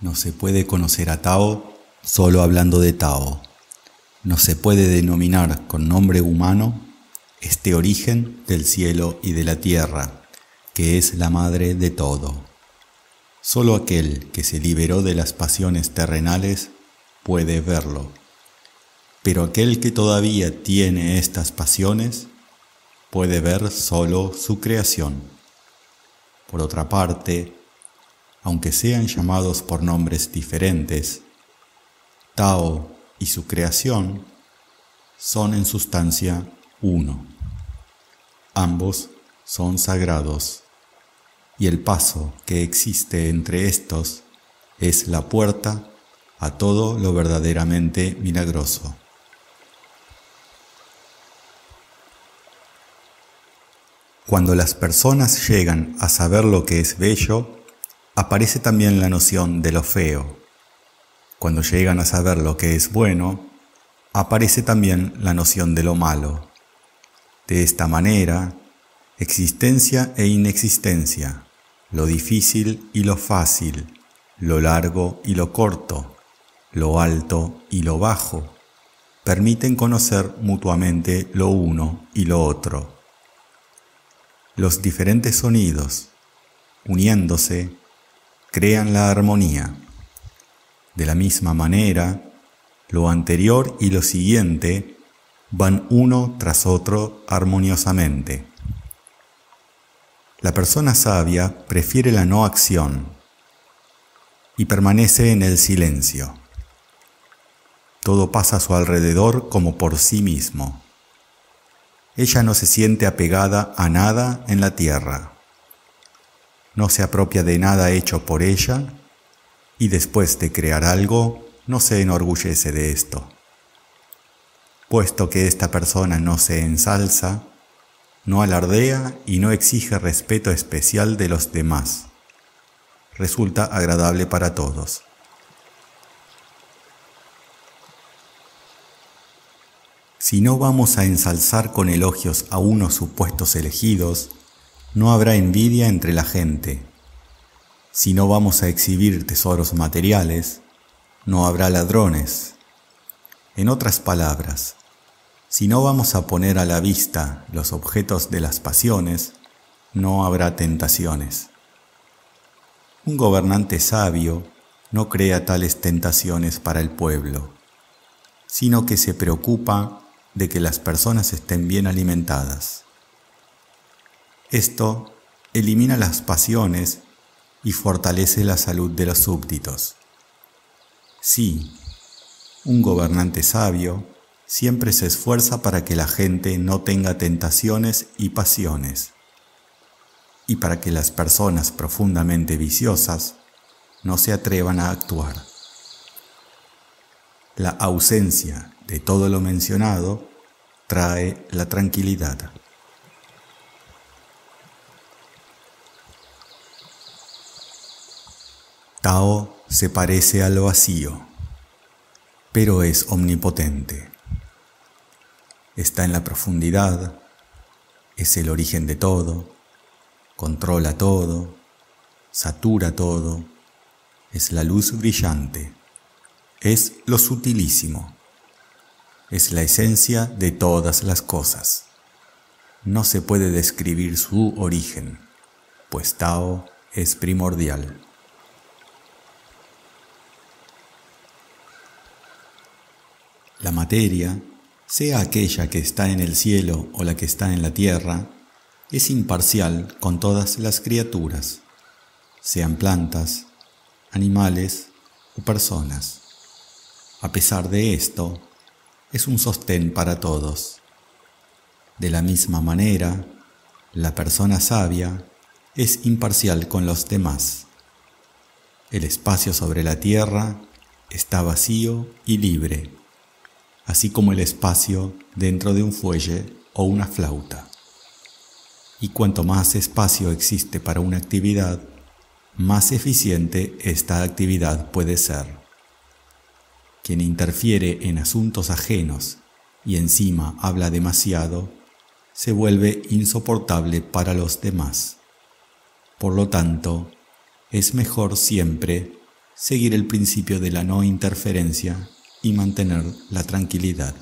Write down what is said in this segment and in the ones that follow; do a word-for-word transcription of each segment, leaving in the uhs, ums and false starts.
No se puede conocer a Tao solo hablando de Tao. No se puede denominar con nombre humano este origen del cielo y de la tierra, que es la madre de todo. Solo aquel que se liberó de las pasiones terrenales puede verlo. Pero aquel que todavía tiene estas pasiones puede ver solo su creación. Por otra parte, aunque sean llamados por nombres diferentes, Tao y su creación son en sustancia uno. Ambos son sagrados, y el paso que existe entre estos es la puerta a todo lo verdaderamente milagroso. Cuando las personas llegan a saber lo que es bello, aparece también la noción de lo feo. Cuando llegan a saber lo que es bueno, aparece también la noción de lo malo. De esta manera, existencia e inexistencia, lo difícil y lo fácil, lo largo y lo corto, lo alto y lo bajo, permiten conocer mutuamente lo uno y lo otro. Los diferentes sonidos, uniéndose, crean la armonía. De la misma manera, lo anterior y lo siguiente van uno tras otro armoniosamente. La persona sabia prefiere la no acción y permanece en el silencio. Todo pasa a su alrededor como por sí mismo. Ella no se siente apegada a nada en la tierra. No se apropia de nada hecho por ella y después de crear algo, no se enorgullece de esto. Puesto que esta persona no se ensalza, no alardea y no exige respeto especial de los demás. Resulta agradable para todos. Si no vamos a ensalzar con elogios a unos supuestos elegidos, no habrá envidia entre la gente. Si no vamos a exhibir tesoros materiales, no habrá ladrones. En otras palabras, si no vamos a poner a la vista los objetos de las pasiones, no habrá tentaciones. Un gobernante sabio no crea tales tentaciones para el pueblo, sino que se preocupa de que las personas estén bien alimentadas. Esto elimina las pasiones y fortalece la salud de los súbditos. Sí, un gobernante sabio siempre se esfuerza para que la gente no tenga tentaciones y pasiones, y para que las personas profundamente viciosas no se atrevan a actuar. La ausencia de todo lo mencionado trae la tranquilidad. Tao se parece al vacío, pero es omnipotente. Está en la profundidad, es el origen de todo, controla todo, satura todo, es la luz brillante, es lo sutilísimo, es la esencia de todas las cosas. No se puede describir su origen, pues Tao es primordial. La materia, sea aquella que está en el cielo o la que está en la tierra, es imparcial con todas las criaturas, sean plantas, animales o personas. A pesar de esto, es un sostén para todos. De la misma manera, la persona sabia es imparcial con los demás. El espacio sobre la tierra está vacío y libre, así como el espacio dentro de un fuelle o una flauta. Y cuanto más espacio existe para una actividad, más eficiente esta actividad puede ser. Quien interfiere en asuntos ajenos y encima habla demasiado, se vuelve insoportable para los demás. Por lo tanto, es mejor siempre seguir el principio de la no interferencia y mantener la tranquilidad.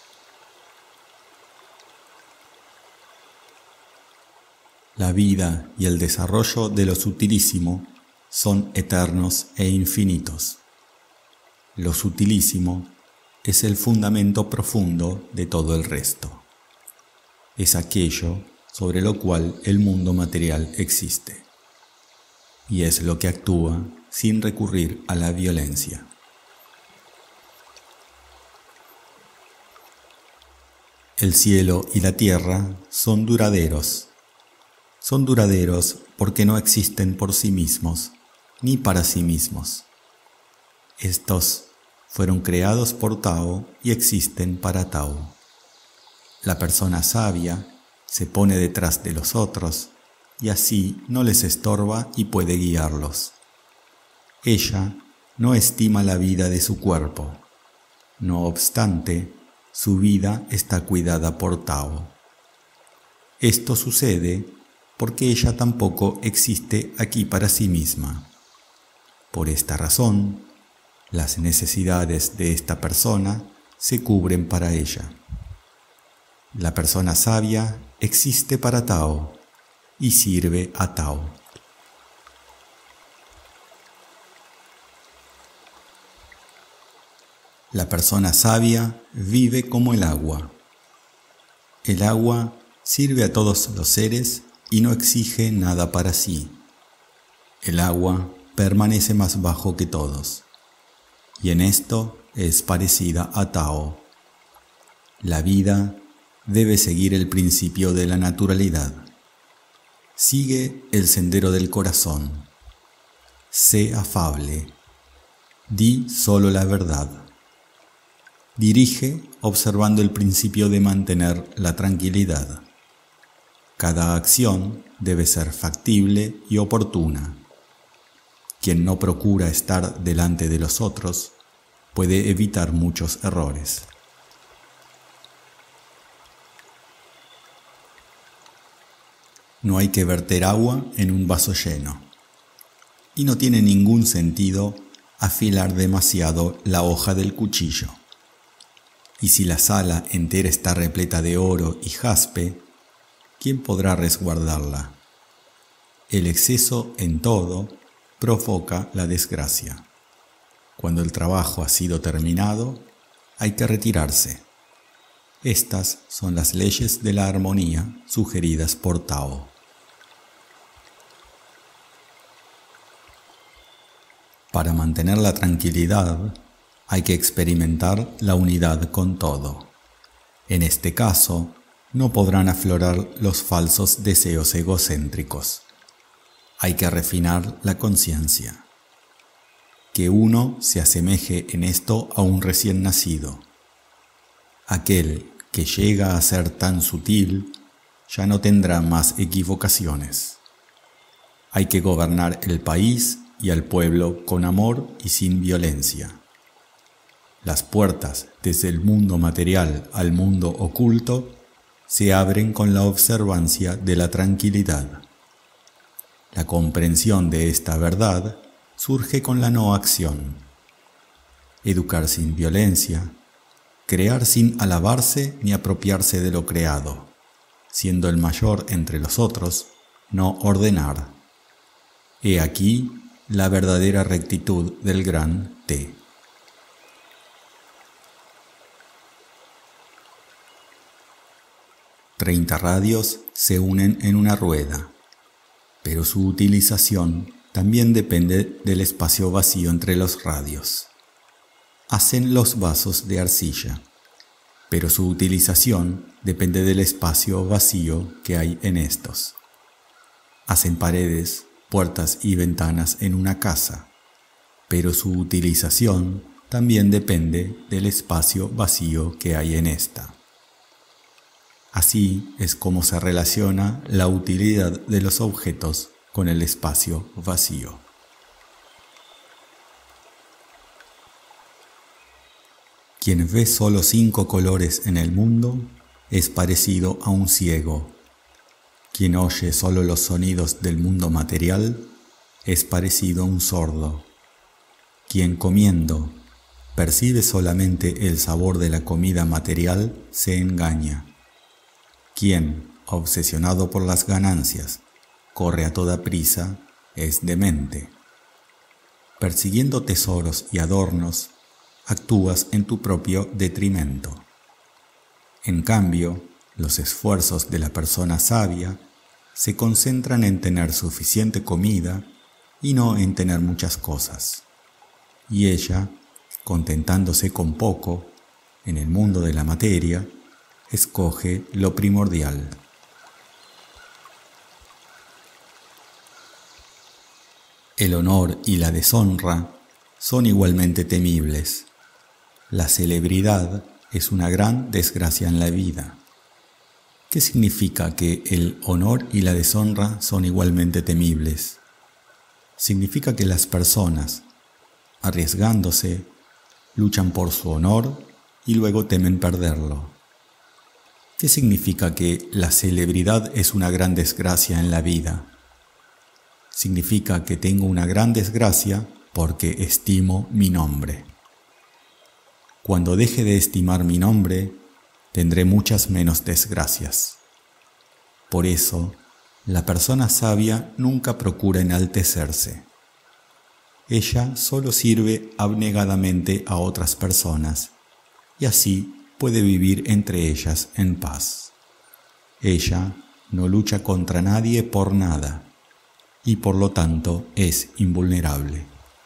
La vida y el desarrollo de lo sutilísimo son eternos e infinitos. Lo sutilísimo es el fundamento profundo de todo el resto. Es aquello sobre lo cual el mundo material existe, y es lo que actúa sin recurrir a la violencia. El cielo y la tierra son duraderos. Son duraderos porque no existen por sí mismos, ni para sí mismos. Estos fueron creados por Tao y existen para Tao. La persona sabia se pone detrás de los otros y así no les estorba y puede guiarlos. Ella no estima la vida de su cuerpo. No obstante, su vida está cuidada por Tao. Esto sucede porque ella tampoco existe aquí para sí misma. Por esta razón, las necesidades de esta persona se cubren para ella. La persona sabia existe para Tao y sirve a Tao. La persona sabia vive como el agua. El agua sirve a todos los seres y no exige nada para sí. El agua permanece más bajo que todos, y en esto es parecida a Tao. La vida debe seguir el principio de la naturalidad. Sigue el sendero del corazón. Sé afable. Di solo la verdad. Dirige observando el principio de mantener la tranquilidad. Cada acción debe ser factible y oportuna. Quien no procura estar delante de los otros puede evitar muchos errores. No hay que verter agua en un vaso lleno. Y no tiene ningún sentido afilar demasiado la hoja del cuchillo. Y si la sala entera está repleta de oro y jaspe, ¿quién podrá resguardarla? El exceso en todo provoca la desgracia. Cuando el trabajo ha sido terminado, hay que retirarse. Estas son las leyes de la armonía sugeridas por Tao. Para mantener la tranquilidad, hay que experimentar la unidad con todo. En este caso, no podrán aflorar los falsos deseos egocéntricos. Hay que refinar la conciencia. Que uno se asemeje en esto a un recién nacido. Aquel que llega a ser tan sutil ya no tendrá más equivocaciones. Hay que gobernar el país y al pueblo con amor y sin violencia. Las puertas desde el mundo material al mundo oculto se abren con la observancia de la tranquilidad. La comprensión de esta verdad surge con la no acción. Educar sin violencia, crear sin alabarse ni apropiarse de lo creado, siendo el mayor entre los otros, no ordenar. He aquí la verdadera rectitud del gran Te. Treinta radios se unen en una rueda, pero su utilización también depende del espacio vacío entre los radios. Hacen los vasos de arcilla, pero su utilización depende del espacio vacío que hay en estos. Hacen paredes, puertas y ventanas en una casa, pero su utilización también depende del espacio vacío que hay en esta. Así es como se relaciona la utilidad de los objetos con el espacio vacío. Quien ve solo cinco colores en el mundo es parecido a un ciego. Quien oye solo los sonidos del mundo material es parecido a un sordo. Quien comiendo percibe solamente el sabor de la comida material se engaña. Quien, obsesionado por las ganancias, corre a toda prisa, es demente. Persiguiendo tesoros y adornos, actúas en tu propio detrimento. En cambio, los esfuerzos de la persona sabia se concentran en tener suficiente comida y no en tener muchas cosas. Y ella, contentándose con poco, en el mundo de la materia, escoge lo primordial. El honor y la deshonra son igualmente temibles. La celebridad es una gran desgracia en la vida. ¿Qué significa que el honor y la deshonra son igualmente temibles? Significa que las personas, arriesgándose, luchan por su honor y luego temen perderlo. ¿Qué significa que la celebridad es una gran desgracia en la vida? Significa que tengo una gran desgracia porque estimo mi nombre. Cuando deje de estimar mi nombre, tendré muchas menos desgracias. Por eso, la persona sabia nunca procura enaltecerse. Ella solo sirve abnegadamente a otras personas y así puede vivir entre ellas en paz. Ella no lucha contra nadie por nada y por lo tanto es invulnerable.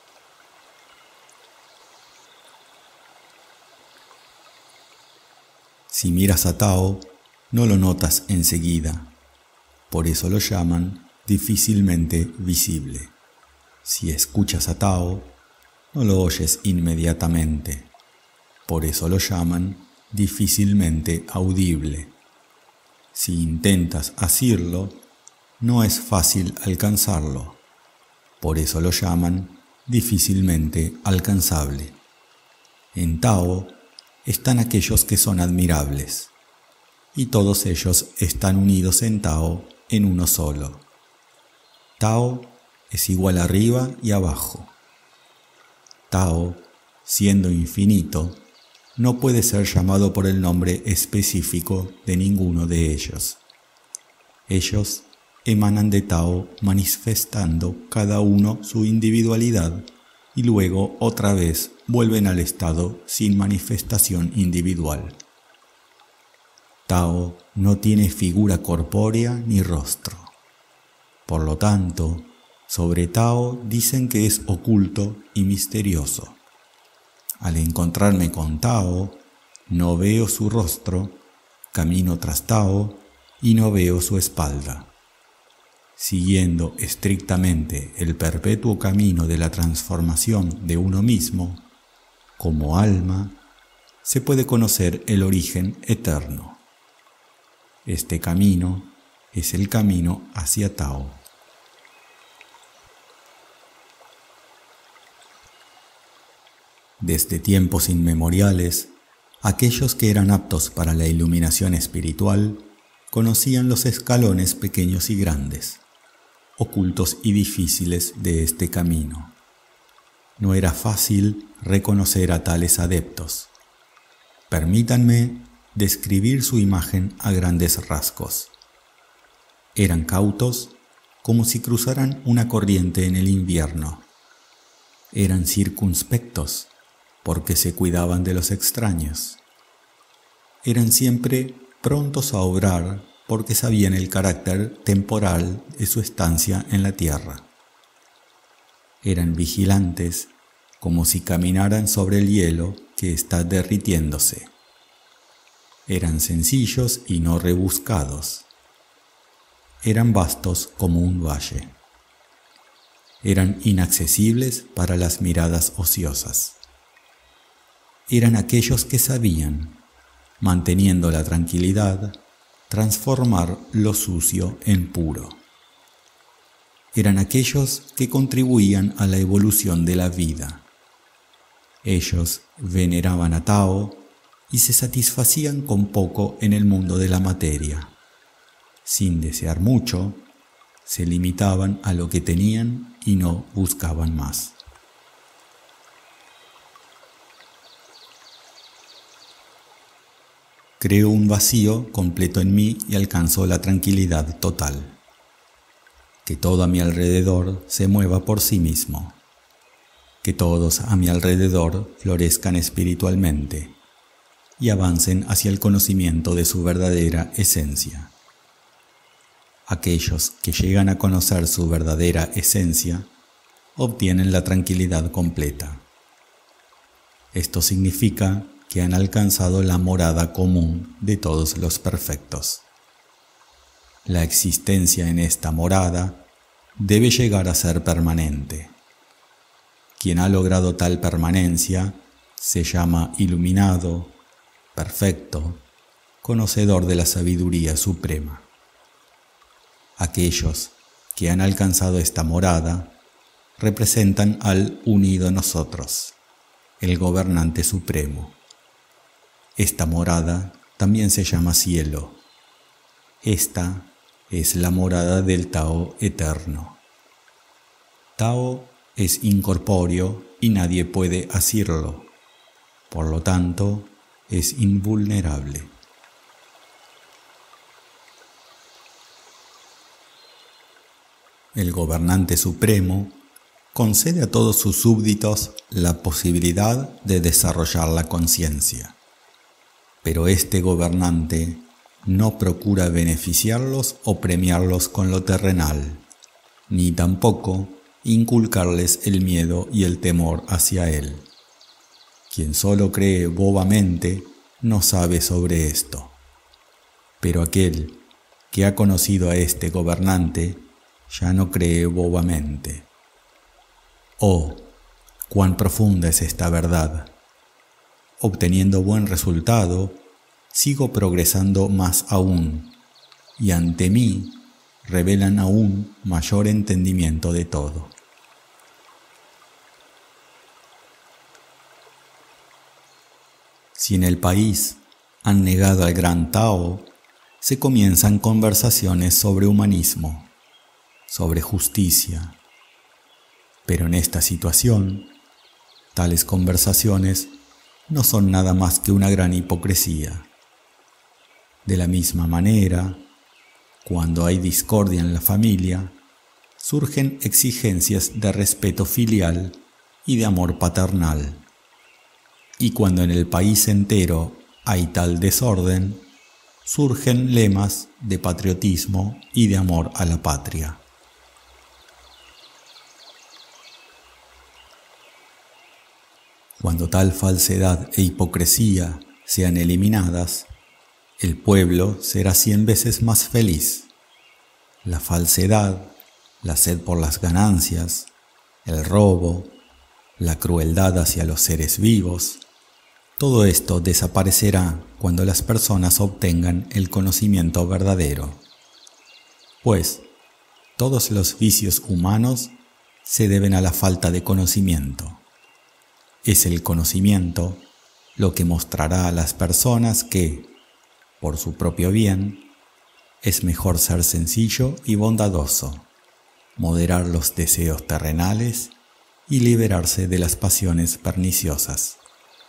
Si miras a Tao, no lo notas enseguida, por eso lo llaman difícilmente visible. Si escuchas a Tao, no lo oyes inmediatamente, por eso lo llaman difícilmente audible. Si intentas asirlo, no es fácil alcanzarlo, por eso lo llaman difícilmente alcanzable. En Tao están aquellos que son admirables, y todos ellos están unidos en Tao en uno solo. Tao es igual arriba y abajo. Tao, siendo infinito, no puede ser llamado por el nombre específico de ninguno de ellos. Ellos emanan de Tao manifestando cada uno su individualidad y luego otra vez vuelven al estado sin manifestación individual. Tao no tiene figura corpórea ni rostro. Por lo tanto, sobre Tao dicen que es oculto y misterioso. Al encontrarme con Tao, no veo su rostro, camino tras Tao y no veo su espalda. Siguiendo estrictamente el perpetuo camino de la transformación de uno mismo, como alma, se puede conocer el origen eterno. Este camino es el camino hacia Tao. Desde tiempos inmemoriales, aquellos que eran aptos para la iluminación espiritual conocían los escalones pequeños y grandes, ocultos y difíciles de este camino. No era fácil reconocer a tales adeptos. Permítanme describir su imagen a grandes rasgos. Eran cautos como si cruzaran una corriente en el invierno. Eran circunspectos porque se cuidaban de los extraños. Eran siempre prontos a obrar porque sabían el carácter temporal de su estancia en la tierra. Eran vigilantes como si caminaran sobre el hielo que está derritiéndose. Eran sencillos y no rebuscados. Eran vastos como un valle. Eran inaccesibles para las miradas ociosas. Eran aquellos que sabían, manteniendo la tranquilidad, transformar lo sucio en puro. Eran aquellos que contribuían a la evolución de la vida. Ellos veneraban a Tao y se satisfacían con poco en el mundo de la materia. Sin desear mucho, se limitaban a lo que tenían y no buscaban más. creo un vacío completo en mí y alcanzo la tranquilidad total. Que todo a mi alrededor se mueva por sí mismo. Que todos a mi alrededor florezcan espiritualmente y avancen hacia el conocimiento de su verdadera esencia. Aquellos que llegan a conocer su verdadera esencia obtienen la tranquilidad completa. Esto significa que han alcanzado la morada común de todos los perfectos. La existencia en esta morada debe llegar a ser permanente. Quien ha logrado tal permanencia se llama iluminado, perfecto, conocedor de la sabiduría suprema. Aquellos que han alcanzado esta morada representan al unido nosotros, el gobernante supremo. Esta morada también se llama cielo. Esta es la morada del Tao eterno. Tao es incorpóreo y nadie puede asirlo, por lo tanto es invulnerable. El gobernante supremo concede a todos sus súbditos la posibilidad de desarrollar la conciencia. Pero este gobernante no procura beneficiarlos o premiarlos con lo terrenal, ni tampoco inculcarles el miedo y el temor hacia él. Quien solo cree bobamente no sabe sobre esto. Pero aquel que ha conocido a este gobernante ya no cree bobamente. Oh, cuán profunda es esta verdad. Obteniendo buen resultado, sigo progresando más aún, y ante mí revelan aún mayor entendimiento de todo. Si en el país han negado al gran Tao, se comienzan conversaciones sobre humanismo, sobre justicia. Pero en esta situación, tales conversaciones no son nada más que una gran hipocresía. De la misma manera, cuando hay discordia en la familia, surgen exigencias de respeto filial y de amor paternal. Y cuando en el país entero hay tal desorden, surgen lemas de patriotismo y de amor a la patria. Cuando tal falsedad e hipocresía sean eliminadas, el pueblo será cien veces más feliz. La falsedad, la sed por las ganancias, el robo, la crueldad hacia los seres vivos, todo esto desaparecerá cuando las personas obtengan el conocimiento verdadero. Pues, todos los vicios humanos se deben a la falta de conocimiento. Es el conocimiento lo que mostrará a las personas que, por su propio bien, es mejor ser sencillo y bondadoso, moderar los deseos terrenales y liberarse de las pasiones perniciosas.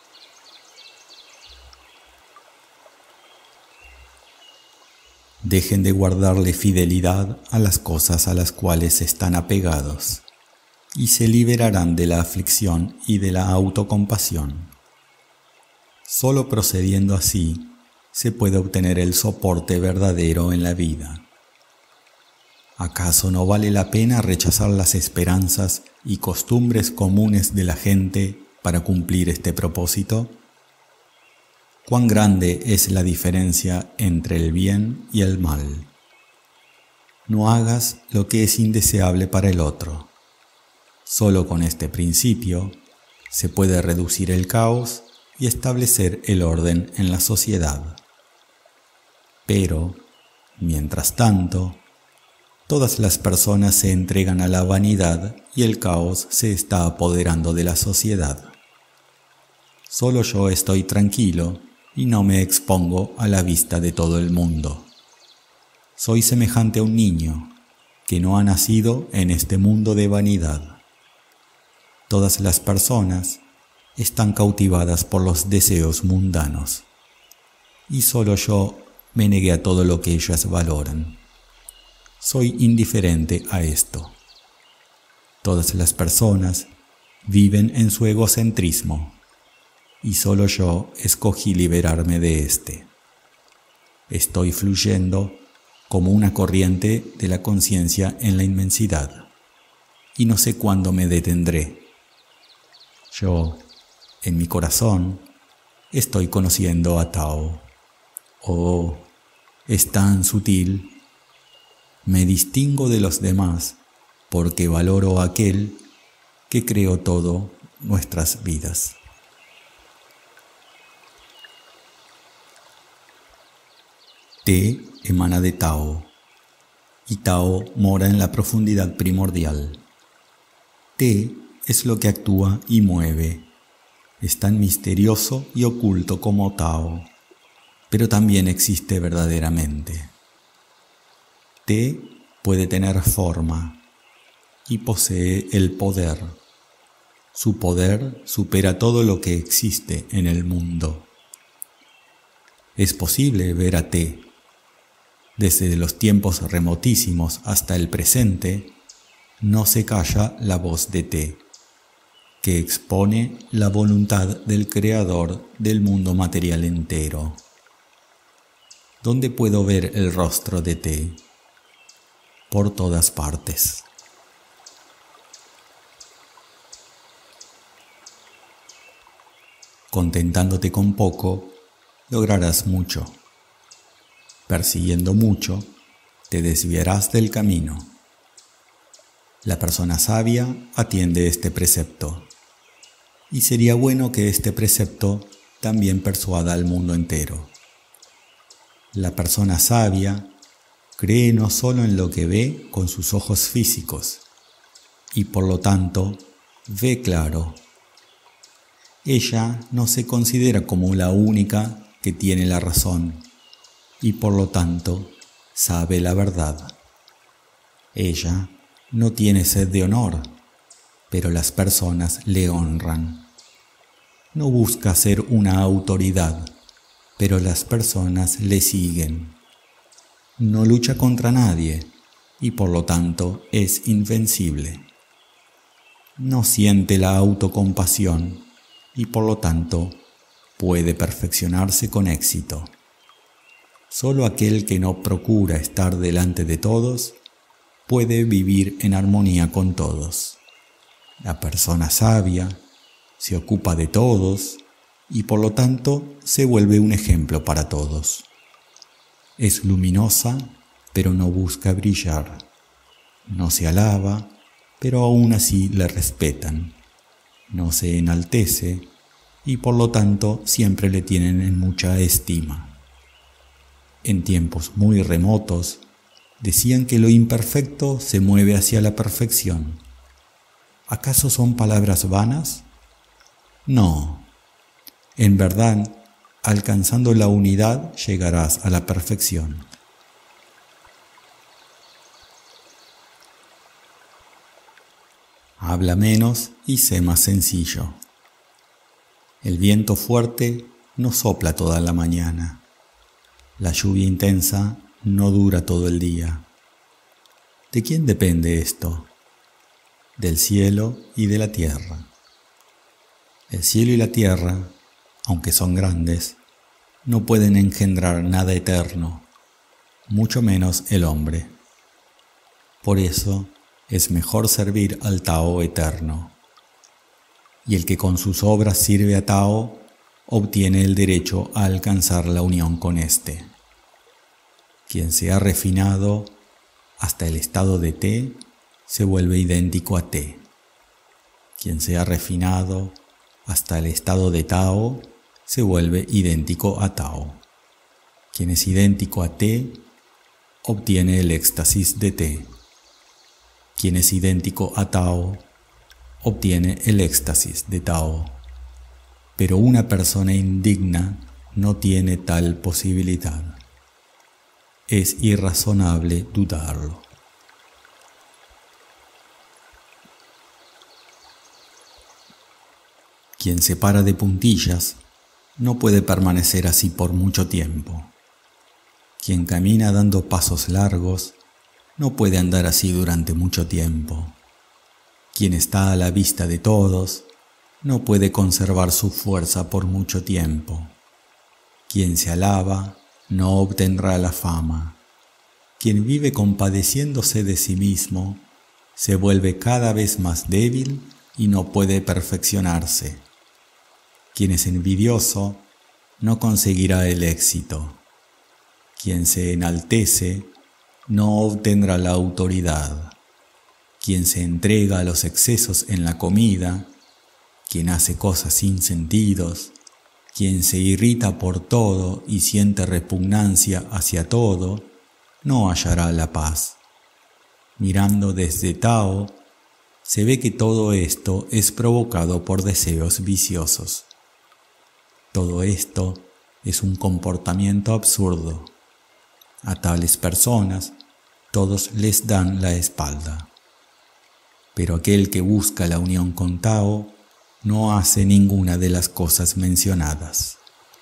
Dejen de guardarle fidelidad a las cosas a las cuales están apegados, y se liberarán de la aflicción y de la autocompasión. Solo procediendo así se puede obtener el soporte verdadero en la vida. ¿Acaso no vale la pena rechazar las esperanzas y costumbres comunes de la gente para cumplir este propósito? ¿Cuán grande es la diferencia entre el bien y el mal? No hagas lo que es indeseable para el otro. Solo con este principio se puede reducir el caos y establecer el orden en la sociedad. Pero, mientras tanto, todas las personas se entregan a la vanidad y el caos se está apoderando de la sociedad. Solo yo estoy tranquilo y no me expongo a la vista de todo el mundo. Soy semejante a un niño que no ha nacido en este mundo de vanidad. Todas las personas están cautivadas por los deseos mundanos. y solo yo me negué a todo lo que ellas valoran. Soy indiferente a esto. Todas las personas viven en su egocentrismo y solo yo escogí liberarme de este. Estoy fluyendo como una corriente de la conciencia en la inmensidad y no sé cuándo me detendré. Yo, en mi corazón, estoy conociendo a Tao. Oh, es tan sutil. Me distingo de los demás porque valoro a aquel que creó todo nuestras vidas. Te emana de Tao, y Tao mora en la profundidad primordial. Te es lo que actúa y mueve. Es tan misterioso y oculto como Tao, pero también existe verdaderamente. Te puede tener forma y posee el poder. Su poder supera todo lo que existe en el mundo. Es posible ver a Te. Desde los tiempos remotísimos hasta el presente, no se calla la voz de Te, que expone la voluntad del Creador del mundo material entero. ¿Dónde puedo ver el rostro de Te? Por todas partes. Contentándote con poco, lograrás mucho. Persiguiendo mucho, te desviarás del camino. La persona sabia atiende este precepto, y sería bueno que este precepto también persuada al mundo entero. La persona sabia cree no solo en lo que ve con sus ojos físicos, y por lo tanto ve claro. Ella no se considera como la única que tiene la razón, y por lo tanto sabe la verdad. Ella no tiene sed de honor, pero las personas le honran. No busca ser una autoridad, pero las personas le siguen. No lucha contra nadie y por lo tanto es invencible. No siente la autocompasión y por lo tanto puede perfeccionarse con éxito. Solo aquel que no procura estar delante de todos puede vivir en armonía con todos. La persona sabia se ocupa de todos y por lo tanto se vuelve un ejemplo para todos. Es luminosa, pero no busca brillar. No se alaba, pero aún así le respetan. No se enaltece y por lo tanto siempre le tienen en mucha estima. En tiempos muy remotos, decían que lo imperfecto se mueve hacia la perfección. ¿Acaso son palabras vanas? No. En verdad, alcanzando la unidad llegarás a la perfección. Habla menos y sé más sencillo. El viento fuerte no sopla toda la mañana. La lluvia intensa no dura todo el día. ¿De quién depende esto? Del cielo y de la tierra. El cielo y la tierra, aunque son grandes, no pueden engendrar nada eterno, mucho menos el hombre. Por eso es mejor servir al Tao eterno. Y el que con sus obras sirve a Tao, obtiene el derecho a alcanzar la unión con éste. Quien se ha refinado hasta el estado de Te, se vuelve idéntico a Te. Quien se ha refinado hasta el estado de Tao, se vuelve idéntico a Tao. Quien es idéntico a Te, obtiene el éxtasis de Te. Quien es idéntico a Tao, obtiene el éxtasis de Tao. Pero una persona indigna no tiene tal posibilidad. Es irrazonable dudarlo. Quien se para de puntillas no puede permanecer así por mucho tiempo. Quien camina dando pasos largos no puede andar así durante mucho tiempo. Quien está a la vista de todos no puede conservar su fuerza por mucho tiempo. Quien se alaba no obtendrá la fama. Quien vive compadeciéndose de sí mismo se vuelve cada vez más débil y no puede perfeccionarse. Quien es envidioso no conseguirá el éxito. Quien se enaltece no obtendrá la autoridad. Quien se entrega a los excesos en la comida, quien hace cosas sin sentidos, quien se irrita por todo y siente repugnancia hacia todo, no hallará la paz. Mirando desde Tao, se ve que todo esto es provocado por deseos viciosos. Todo esto es un comportamiento absurdo. A tales personas, todos les dan la espalda. Pero aquel que busca la unión con Tao no hace ninguna de las cosas mencionadas.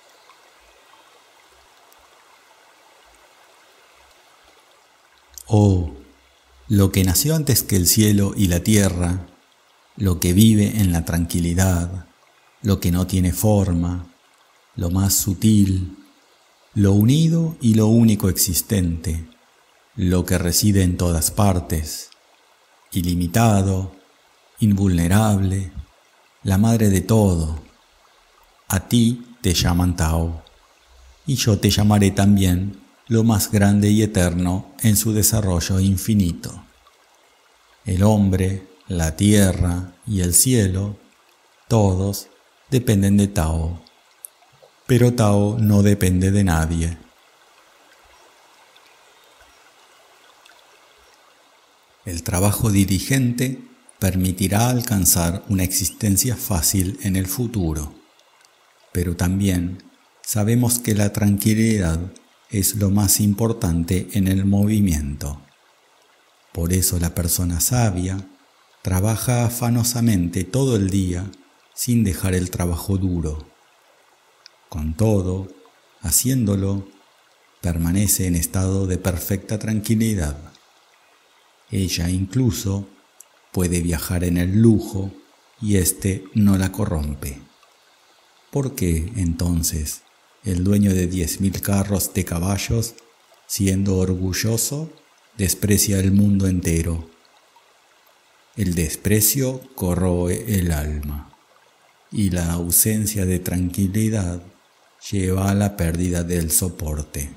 Oh, lo que nació antes que el cielo y la tierra, lo que vive en la tranquilidad, lo que no tiene forma, lo más sutil, lo unido y lo único existente, lo que reside en todas partes, ilimitado, invulnerable, la madre de todo. A ti te llaman Tao, y yo te llamaré también lo más grande y eterno en su desarrollo infinito. El hombre, la tierra y el cielo, todos dependen de Tao, pero Tao no depende de nadie. El trabajo diligente permitirá alcanzar una existencia fácil en el futuro, pero también sabemos que la tranquilidad es lo más importante en el movimiento. Por eso la persona sabia trabaja afanosamente todo el día sin dejar el trabajo duro. Con todo, haciéndolo, permanece en estado de perfecta tranquilidad. Ella incluso puede viajar en el lujo y éste no la corrompe. ¿Por qué, entonces, el dueño de diez mil carros de caballos, siendo orgulloso, desprecia el mundo entero? El desprecio corroe el alma, y la ausencia de tranquilidad lleva a la pérdida del soporte.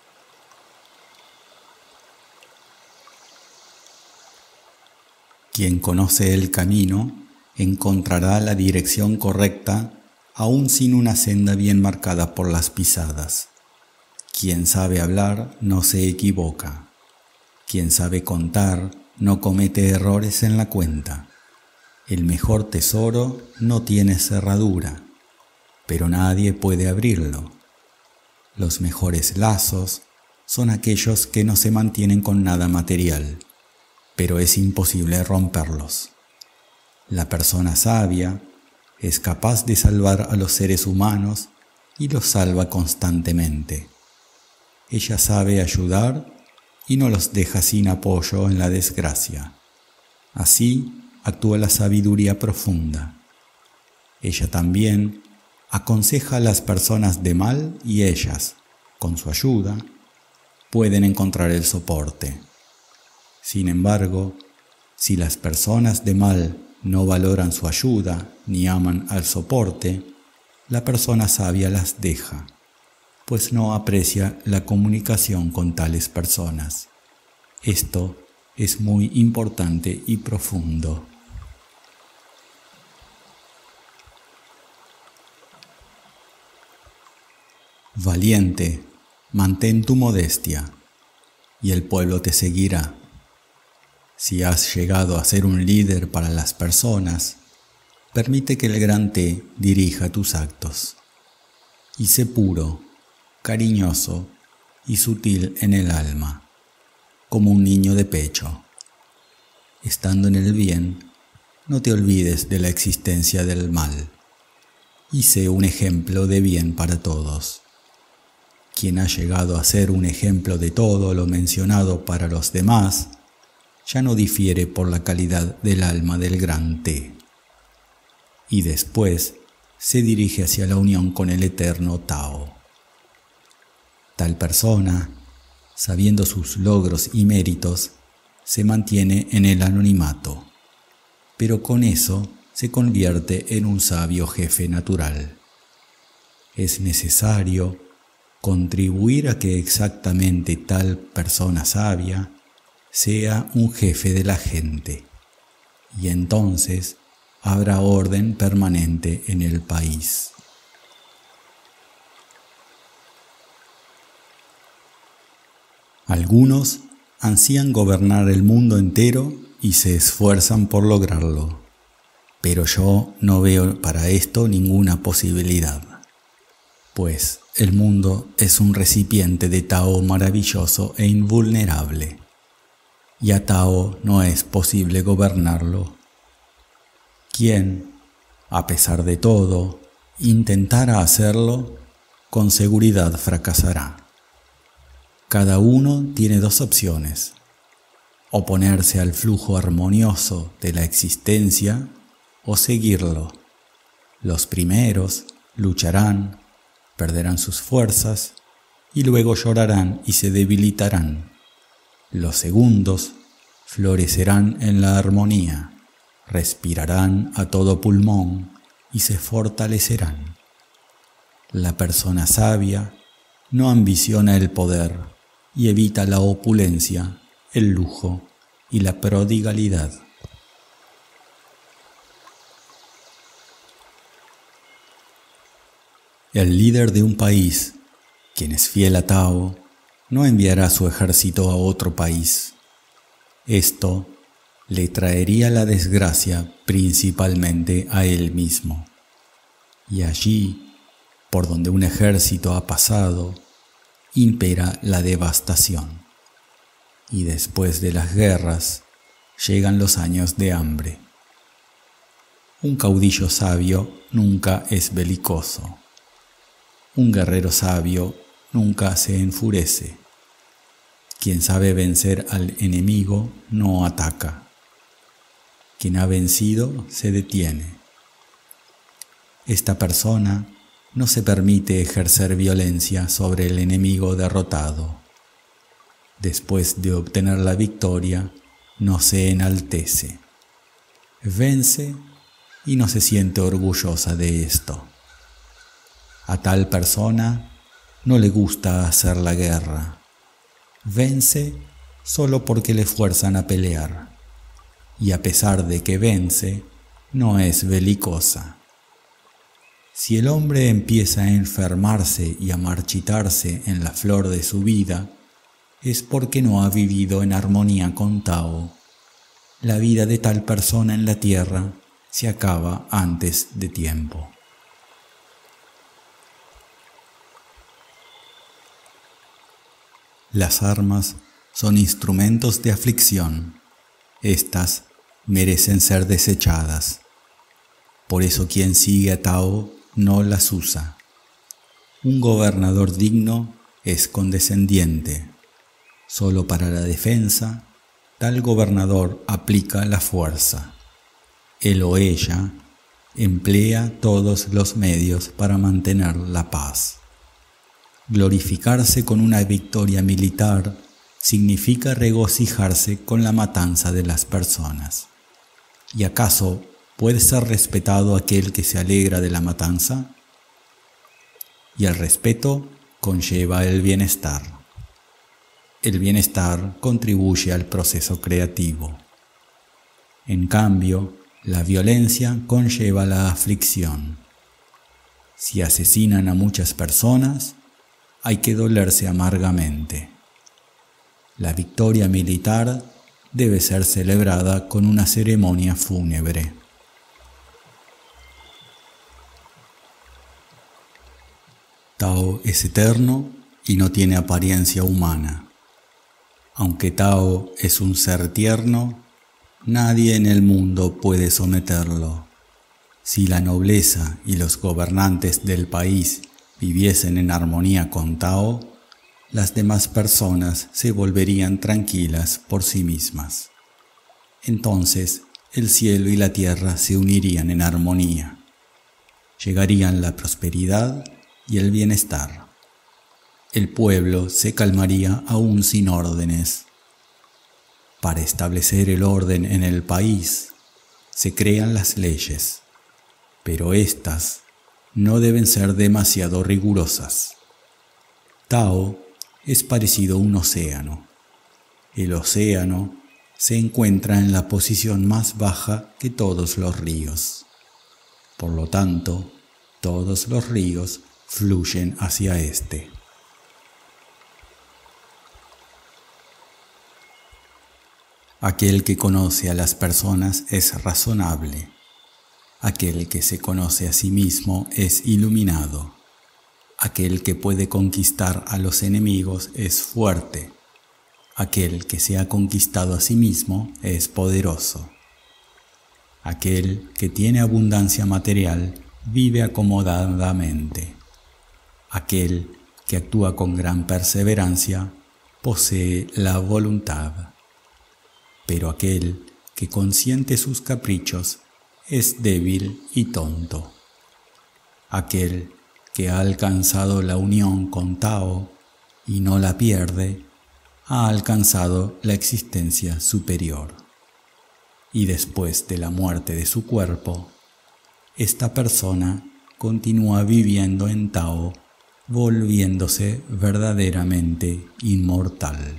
Quien conoce el camino encontrará la dirección correcta aún sin una senda bien marcada por las pisadas. Quien sabe hablar no se equivoca. Quien sabe contar no comete errores en la cuenta. El mejor tesoro no tiene cerradura, pero nadie puede abrirlo. Los mejores lazos son aquellos que no se mantienen con nada material, pero es imposible romperlos. La persona sabia es capaz de salvar a los seres humanos y los salva constantemente. Ella sabe ayudar y no los deja sin apoyo en la desgracia. Así actúa la sabiduría profunda. Ella también aconseja a las personas de mal y ellas, con su ayuda, pueden encontrar el soporte. Sin embargo, si las personas de mal no valoran su ayuda ni aman al soporte, la persona sabia las deja, pues no aprecia la comunicación con tales personas. Esto es muy importante y profundo. Valiente, mantén tu modestia, y el pueblo te seguirá. Si has llegado a ser un líder para las personas, permite que el gran Té dirija tus actos. Y sé puro, cariñoso y sutil en el alma, como un niño de pecho. Estando en el bien, no te olvides de la existencia del mal. y sé un ejemplo de bien para todos. Quien ha llegado a ser un ejemplo de todo lo mencionado para los demás, ya no difiere por la calidad del alma del gran Te. Y después se dirige hacia la unión con el eterno Tao. Tal persona, sabiendo sus logros y méritos, se mantiene en el anonimato, pero con eso se convierte en un sabio jefe natural. Es necesario contribuir a que exactamente tal persona sabia sea un jefe de la gente, y entonces habrá orden permanente en el país. Algunos ansían gobernar el mundo entero y se esfuerzan por lograrlo, pero yo no veo para esto ninguna posibilidad, pues el mundo es un recipiente de Tao maravilloso e invulnerable, y a Tao no es posible gobernarlo. Quien, a pesar de todo, intentara hacerlo, con seguridad fracasará. Cada uno tiene dos opciones: oponerse al flujo armonioso de la existencia o seguirlo. Los primeros lucharán, perderán sus fuerzas y luego llorarán y se debilitarán. Los segundos florecerán en la armonía, respirarán a todo pulmón y se fortalecerán. La persona sabia no ambiciona el poder y evita la opulencia, el lujo y la prodigalidad. El líder de un país, quien es fiel a Tao, no enviará su ejército a otro país. Esto le traería la desgracia principalmente a él mismo. Y allí, por donde un ejército ha pasado, impera la devastación. Y después de las guerras, llegan los años de hambre. Un caudillo sabio nunca es belicoso. Un guerrero sabio nunca se enfurece. Quien sabe vencer al enemigo no ataca. Quien ha vencido se detiene. Esta persona no se permite ejercer violencia sobre el enemigo derrotado. Después de obtener la victoria, no se enaltece. Vence y no se siente orgullosa de esto. A tal persona no le gusta hacer la guerra. Vence solo porque le fuerzan a pelear. Y a pesar de que vence, no es belicosa. Si el hombre empieza a enfermarse y a marchitarse en la flor de su vida, es porque no ha vivido en armonía con Tao. La vida de tal persona en la tierra se acaba antes de tiempo. Las armas son instrumentos de aflicción. Estas merecen ser desechadas. Por eso quien sigue a Tao no las usa. Un gobernador digno es condescendiente. Solo para la defensa, tal gobernador aplica la fuerza. Él o ella emplea todos los medios para mantener la paz. Glorificarse con una victoria militar significa regocijarse con la matanza de las personas. ¿Y acaso puede ser respetado aquel que se alegra de la matanza? Y el respeto conlleva el bienestar. El bienestar contribuye al proceso creativo. En cambio, la violencia conlleva la aflicción. Si asesinan a muchas personas, hay que dolerse amargamente. La victoria militar debe ser celebrada con una ceremonia fúnebre. Tao es eterno y no tiene apariencia humana. Aunque Tao es un ser tierno, nadie en el mundo puede someterlo. Si la nobleza y los gobernantes del país viviesen en armonía con Tao, las demás personas se volverían tranquilas por sí mismas. Entonces, el cielo y la tierra se unirían en armonía. Llegarían la prosperidad y el bienestar. El pueblo se calmaría aún sin órdenes. Para establecer el orden en el país, se crean las leyes, pero éstas no deben ser demasiado rigurosas. Tao es parecido a un océano. El océano se encuentra en la posición más baja que todos los ríos. Por lo tanto, todos los ríos fluyen hacia éste. Aquel que conoce a las personas es razonable. Aquel que se conoce a sí mismo es iluminado. Aquel que puede conquistar a los enemigos es fuerte. Aquel que se ha conquistado a sí mismo es poderoso. Aquel que tiene abundancia material vive acomodadamente. Aquel que actúa con gran perseverancia posee la voluntad. Pero aquel que consiente sus caprichos es débil y tonto. Aquel que ha alcanzado la unión con Tao y no la pierde, ha alcanzado la existencia superior. Y después de la muerte de su cuerpo, esta persona continúa viviendo en Tao, volviéndose verdaderamente inmortal.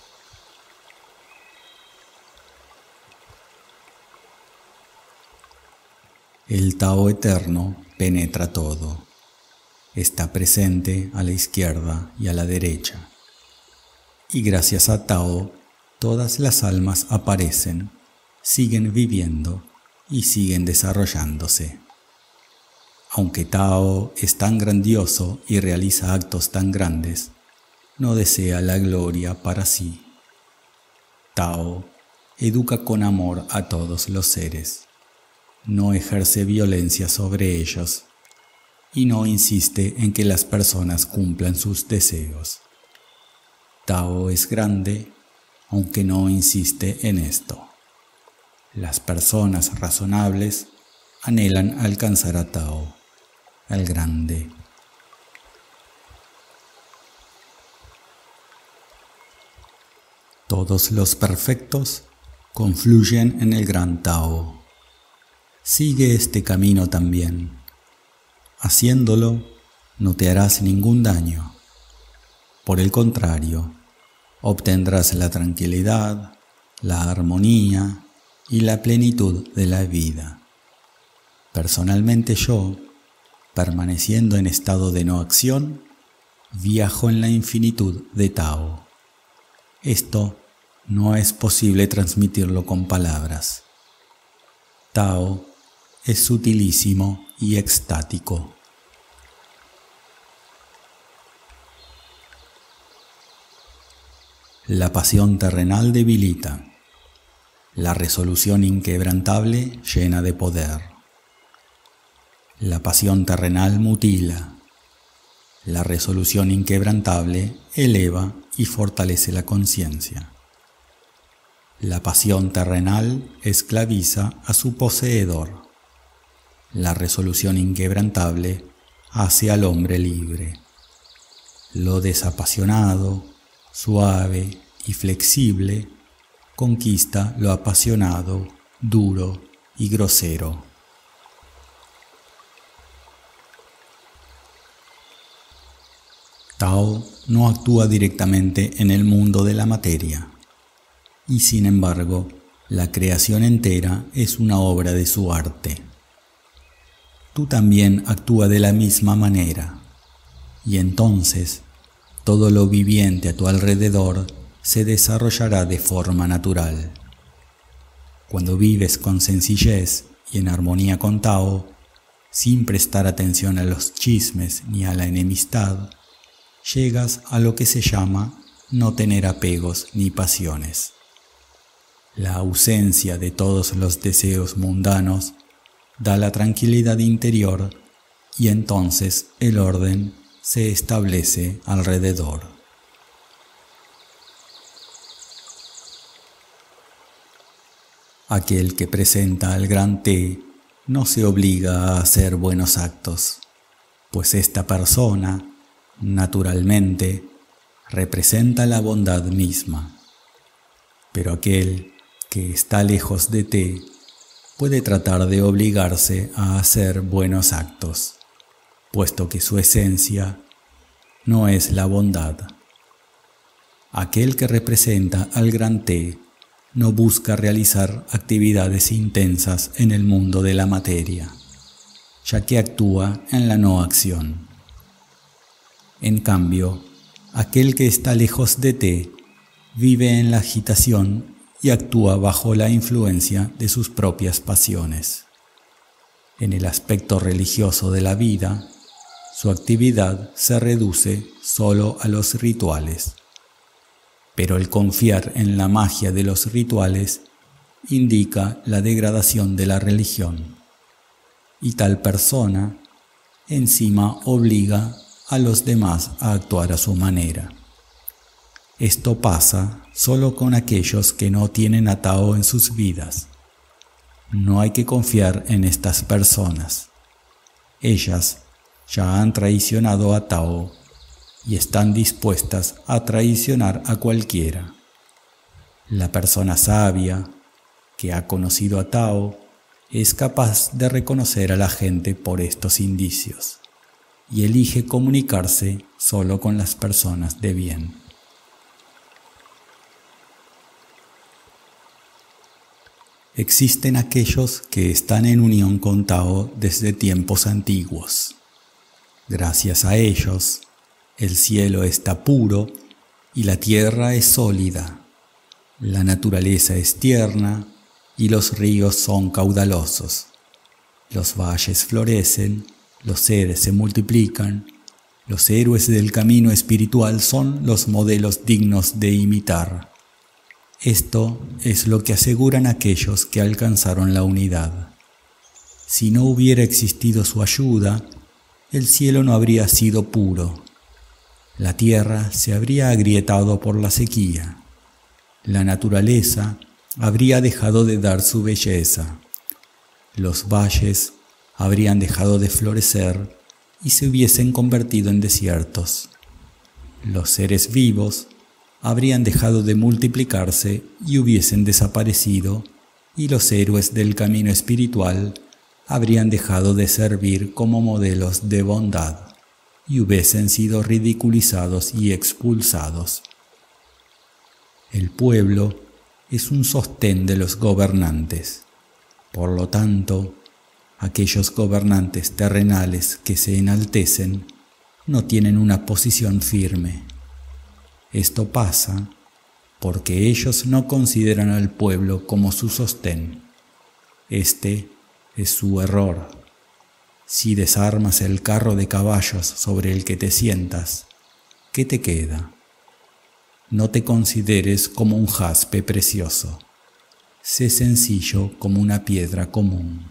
El Tao eterno penetra todo. Está presente a la izquierda y a la derecha. Y gracias a Tao, todas las almas aparecen, siguen viviendo y siguen desarrollándose. Aunque Tao es tan grandioso y realiza actos tan grandes, no desea la gloria para sí. Tao educa con amor a todos los seres. No ejerce violencia sobre ellos y no insiste en que las personas cumplan sus deseos. Tao es grande, aunque no insiste en esto. Las personas razonables anhelan alcanzar a Tao, al grande. Todos los perfectos confluyen en el gran Tao. Sigue este camino también. Haciéndolo, no te harás ningún daño. Por el contrario, obtendrás la tranquilidad, la armonía y la plenitud de la vida. Personalmente yo, permaneciendo en estado de no acción, viajo en la infinitud de Tao. Esto no es posible transmitirlo con palabras. Tao es sutilísimo y extático. La pasión terrenal debilita. La resolución inquebrantable llena de poder. La pasión terrenal mutila. La resolución inquebrantable eleva y fortalece la conciencia. La pasión terrenal esclaviza a su poseedor. La resolución inquebrantable hace al hombre libre. Lo desapasionado, suave y flexible conquista lo apasionado, duro y grosero. Tao no actúa directamente en el mundo de la materia, y sin embargo, la creación entera es una obra de su arte. Tú también actúa de la misma manera, y entonces todo lo viviente a tu alrededor se desarrollará de forma natural. Cuando vives con sencillez y en armonía con Tao, sin prestar atención a los chismes ni a la enemistad, llegas a lo que se llama no tener apegos ni pasiones. La ausencia de todos los deseos mundanos da la tranquilidad interior y entonces el orden se establece alrededor. Aquel que presenta al gran té no se obliga a hacer buenos actos, pues esta persona, naturalmente, representa la bondad misma. Pero aquel que está lejos de té puede tratar de obligarse a hacer buenos actos, puesto que su esencia no es la bondad. Aquel que representa al gran té no busca realizar actividades intensas en el mundo de la materia, ya que actúa en la no acción. En cambio, aquel que está lejos de té vive en la agitación y actúa bajo la influencia de sus propias pasiones. En el aspecto religioso de la vida, su actividad se reduce solo a los rituales. Pero el confiar en la magia de los rituales indica la degradación de la religión, y tal persona encima obliga a los demás a actuar a su manera. Esto pasa solo con aquellos que no tienen a Tao en sus vidas. No hay que confiar en estas personas. Ellas ya han traicionado a Tao y están dispuestas a traicionar a cualquiera. La persona sabia, que ha conocido a Tao, es capaz de reconocer a la gente por estos indicios y elige comunicarse solo con las personas de bien. Existen aquellos que están en unión con Tao desde tiempos antiguos. Gracias a ellos, el cielo está puro y la tierra es sólida. La naturaleza es tierna y los ríos son caudalosos. Los valles florecen, los seres se multiplican. Los héroes del camino espiritual son los modelos dignos de imitar. Esto es lo que aseguran aquellos que alcanzaron la unidad. Si no hubiera existido su ayuda, el cielo no habría sido puro. La tierra se habría agrietado por la sequía. La naturaleza habría dejado de dar su belleza. Los valles habrían dejado de florecer y se hubiesen convertido en desiertos. Los seres vivos habrían dejado de multiplicarse y hubiesen desaparecido, y los héroes del camino espiritual habrían dejado de servir como modelos de bondad y hubiesen sido ridiculizados y expulsados. El pueblo es un sostén de los gobernantes. Por lo tanto, aquellos gobernantes terrenales que se enaltecen no tienen una posición firme. Esto pasa porque ellos no consideran al pueblo como su sostén. Este es su error. Si desarmas el carro de caballos sobre el que te sientas, ¿qué te queda? No te consideres como un jaspe precioso. Sé sencillo como una piedra común.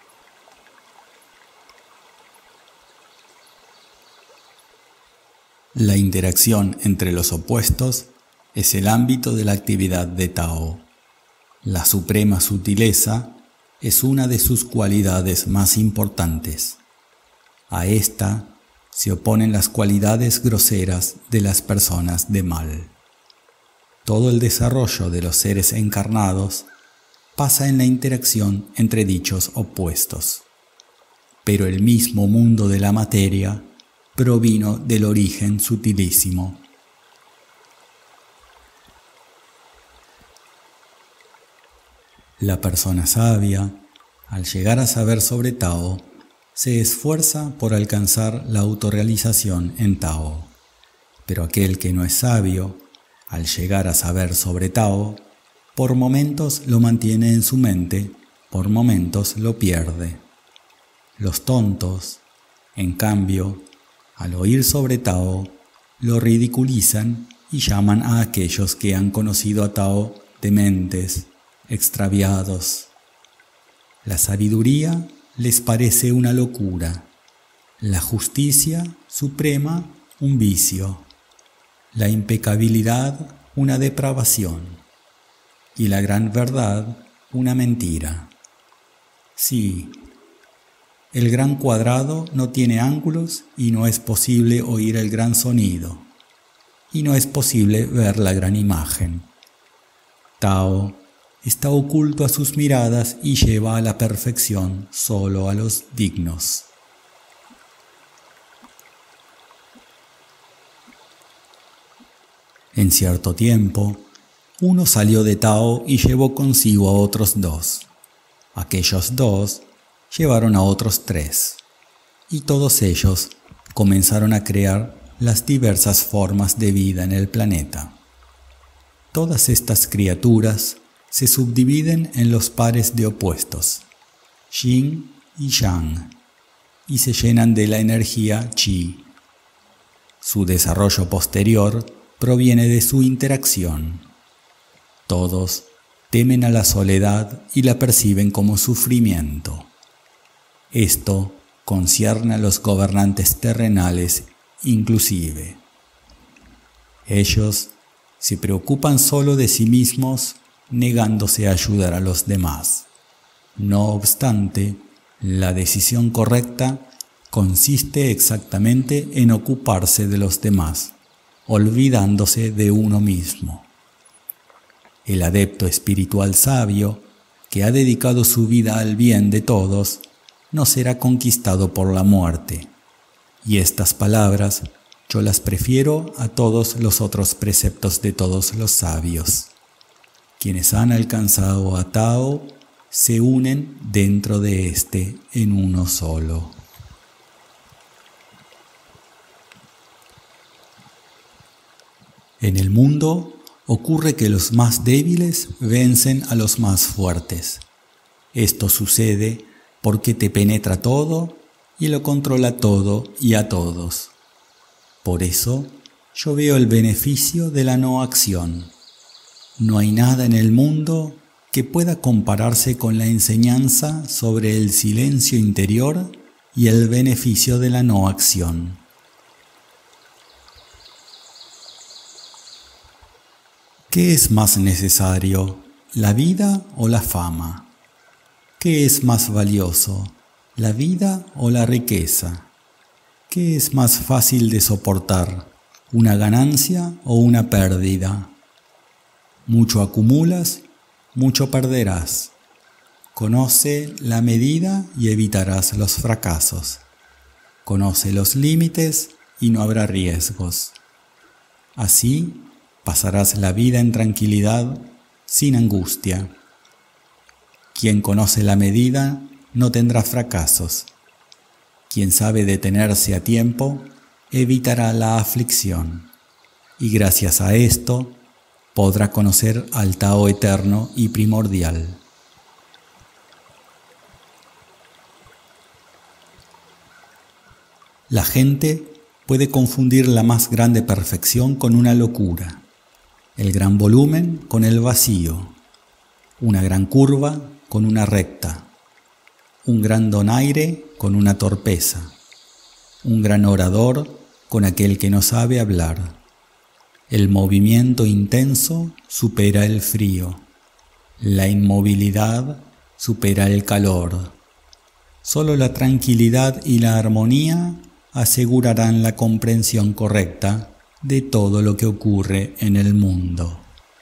La interacción entre los opuestos es el ámbito de la actividad de Tao. La suprema sutileza es una de sus cualidades más importantes. A esta se oponen las cualidades groseras de las personas de mal. Todo el desarrollo de los seres encarnados pasa en la interacción entre dichos opuestos. Pero el mismo mundo de la materia provino del origen sutilísimo. La persona sabia, al llegar a saber sobre Tao, se esfuerza por alcanzar la autorrealización en Tao. Pero aquel que no es sabio, al llegar a saber sobre Tao, por momentos lo mantiene en su mente, por momentos lo pierde. Los tontos, en cambio, al oír sobre Tao, lo ridiculizan y llaman a aquellos que han conocido a Tao dementes, extraviados. La sabiduría les parece una locura, la justicia suprema un vicio, la impecabilidad una depravación y la gran verdad una mentira. Sí, el gran cuadrado no tiene ángulos y no es posible oír el gran sonido, y no es posible ver la gran imagen. Tao está oculto a sus miradas y lleva a la perfección solo a los dignos. En cierto tiempo, uno salió de Tao y llevó consigo a otros dos. Aquellos dos llevaron a otros tres, y todos ellos comenzaron a crear las diversas formas de vida en el planeta. Todas estas criaturas se subdividen en los pares de opuestos, Yin y Yang, y se llenan de la energía Qi. Su desarrollo posterior proviene de su interacción. Todos temen a la soledad y la perciben como sufrimiento. Esto concierne a los gobernantes terrenales inclusive. Ellos se preocupan solo de sí mismos, negándose a ayudar a los demás. No obstante, la decisión correcta consiste exactamente en ocuparse de los demás, olvidándose de uno mismo. El adepto espiritual sabio, que ha dedicado su vida al bien de todos, no será conquistado por la muerte. Y estas palabras yo las prefiero a todos los otros preceptos de todos los sabios. Quienes han alcanzado a Tao se unen dentro de éste en uno solo. En el mundo ocurre que los más débiles vencen a los más fuertes. Esto sucede porque te penetra todo y lo controla todo y a todos. Por eso yo veo el beneficio de la no acción. No hay nada en el mundo que pueda compararse con la enseñanza sobre el silencio interior y el beneficio de la no acción. ¿Qué es más necesario, la vida o la fama? ¿Qué es más valioso, la vida o la riqueza? ¿Qué es más fácil de soportar, una ganancia o una pérdida? Mucho acumulas, mucho perderás. Conoce la medida y evitarás los fracasos. Conoce los límites y no habrá riesgos. Así pasarás la vida en tranquilidad, sin angustia. Quien conoce la medida no tendrá fracasos. Quien sabe detenerse a tiempo evitará la aflicción, y gracias a esto podrá conocer al Tao eterno y primordial. La gente puede confundir la más grande perfección con una locura, el gran volumen con el vacío, una gran curva con una recta, un gran donaire con una torpeza, un gran orador con aquel que no sabe hablar. El movimiento intenso supera el frío, la inmovilidad supera el calor. Solo la tranquilidad y la armonía asegurarán la comprensión correcta de todo lo que ocurre en el mundo.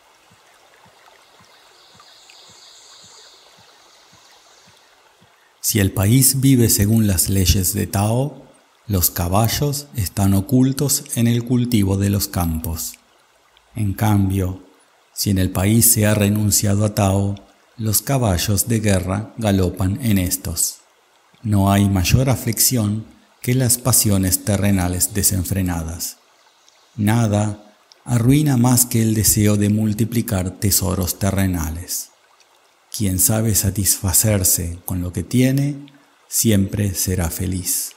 Si el país vive según las leyes de Tao, los caballos están ocultos en el cultivo de los campos. En cambio, si en el país se ha renunciado a Tao, los caballos de guerra galopan en estos. No hay mayor aflicción que las pasiones terrenales desenfrenadas. Nada arruina más que el deseo de multiplicar tesoros terrenales. Quien sabe satisfacerse con lo que tiene, siempre será feliz.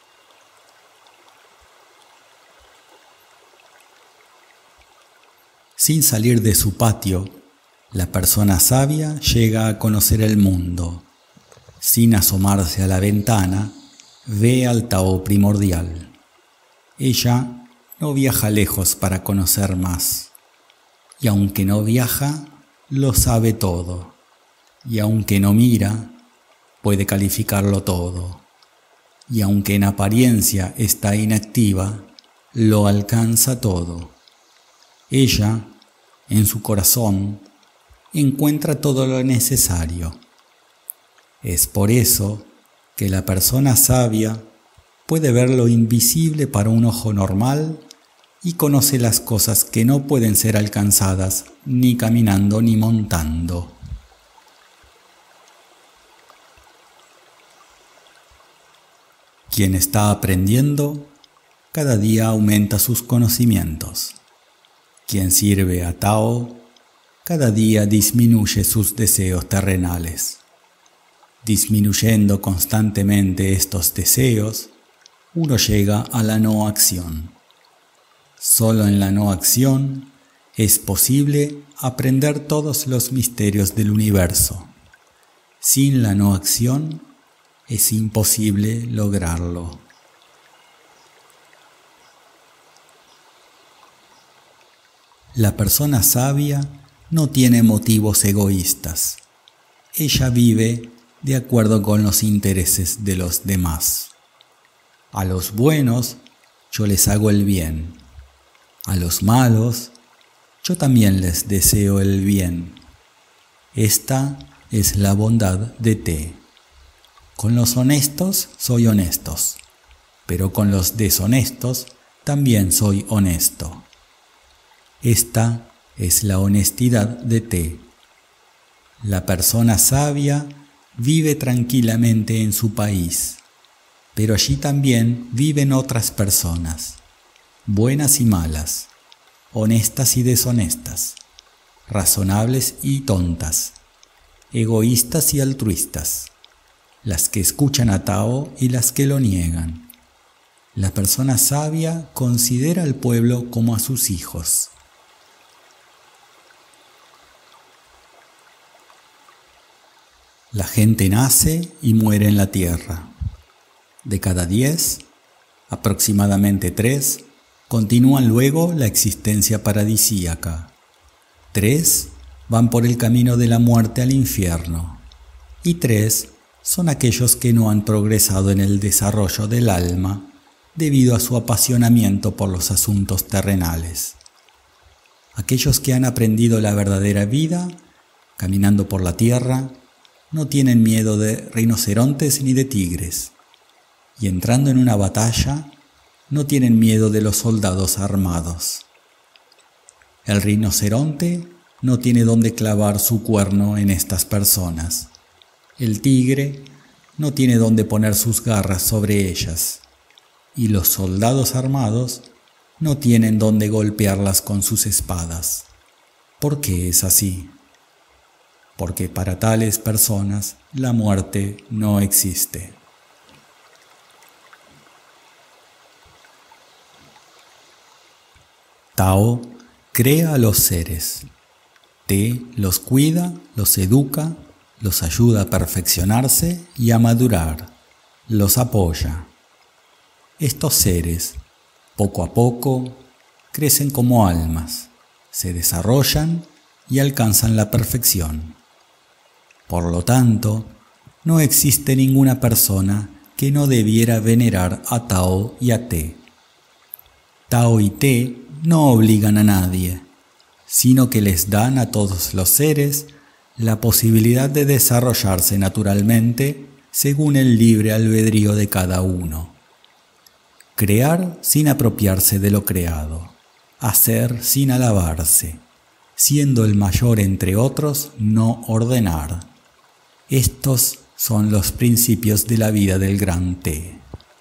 Sin salir de su patio, la persona sabia llega a conocer el mundo. sin asomarse a la ventana, ve al Tao primordial. Ella no viaja lejos para conocer más, y aunque no viaja, lo sabe todo, y aunque no mira, puede calificarlo todo, y aunque en apariencia está inactiva, lo alcanza todo. Ella, en su corazón, encuentra todo lo necesario. Es por eso que la persona sabia puede ver lo invisible para un ojo normal y conoce las cosas que no pueden ser alcanzadas ni caminando ni montando. Quien está aprendiendo, cada día aumenta sus conocimientos. Quien sirve a Tao, cada día disminuye sus deseos terrenales. Disminuyendo constantemente estos deseos, uno llega a la no acción. Solo en la no acción es posible aprender todos los misterios del universo. Sin la no acción es imposible lograrlo. La persona sabia no tiene motivos egoístas. Ella vive de acuerdo con los intereses de los demás. A los buenos yo les hago el bien. A los malos yo también les deseo el bien. Esta es la bondad de Te. Con los honestos soy honestos, pero con los deshonestos también soy honesto. Esta es la honestidad de Te. La persona sabia vive tranquilamente en su país, pero allí también viven otras personas, buenas y malas, honestas y deshonestas, razonables y tontas, egoístas y altruistas, las que escuchan a Tao y las que lo niegan. La persona sabia considera al pueblo como a sus hijos. La gente nace y muere en la tierra. De cada diez, aproximadamente tres, continúan luego la existencia paradisíaca. Tres van por el camino de la muerte al infierno. Y tres son aquellos que no han progresado en el desarrollo del alma debido a su apasionamiento por los asuntos terrenales. Aquellos que han aprendido la verdadera vida, caminando por la tierra, no tienen miedo de rinocerontes ni de tigres, y entrando en una batalla, no tienen miedo de los soldados armados. El rinoceronte no tiene dónde clavar su cuerno en estas personas. El tigre no tiene dónde poner sus garras sobre ellas, y los soldados armados no tienen dónde golpearlas con sus espadas. ¿Por qué es así? Porque para tales personas la muerte no existe. Tao crea a los seres. Te los cuida, los educa, los ayuda a perfeccionarse y a madurar, los apoya. Estos seres, poco a poco, crecen como almas, se desarrollan y alcanzan la perfección. Por lo tanto, no existe ninguna persona que no debiera venerar a Tao y a Te. Tao y Te no obligan a nadie, sino que les dan a todos los seres la posibilidad de desarrollarse naturalmente según el libre albedrío de cada uno. Crear sin apropiarse de lo creado, hacer sin alabarse, siendo el mayor entre otros no ordenar. Estos son los principios de la vida del gran Te.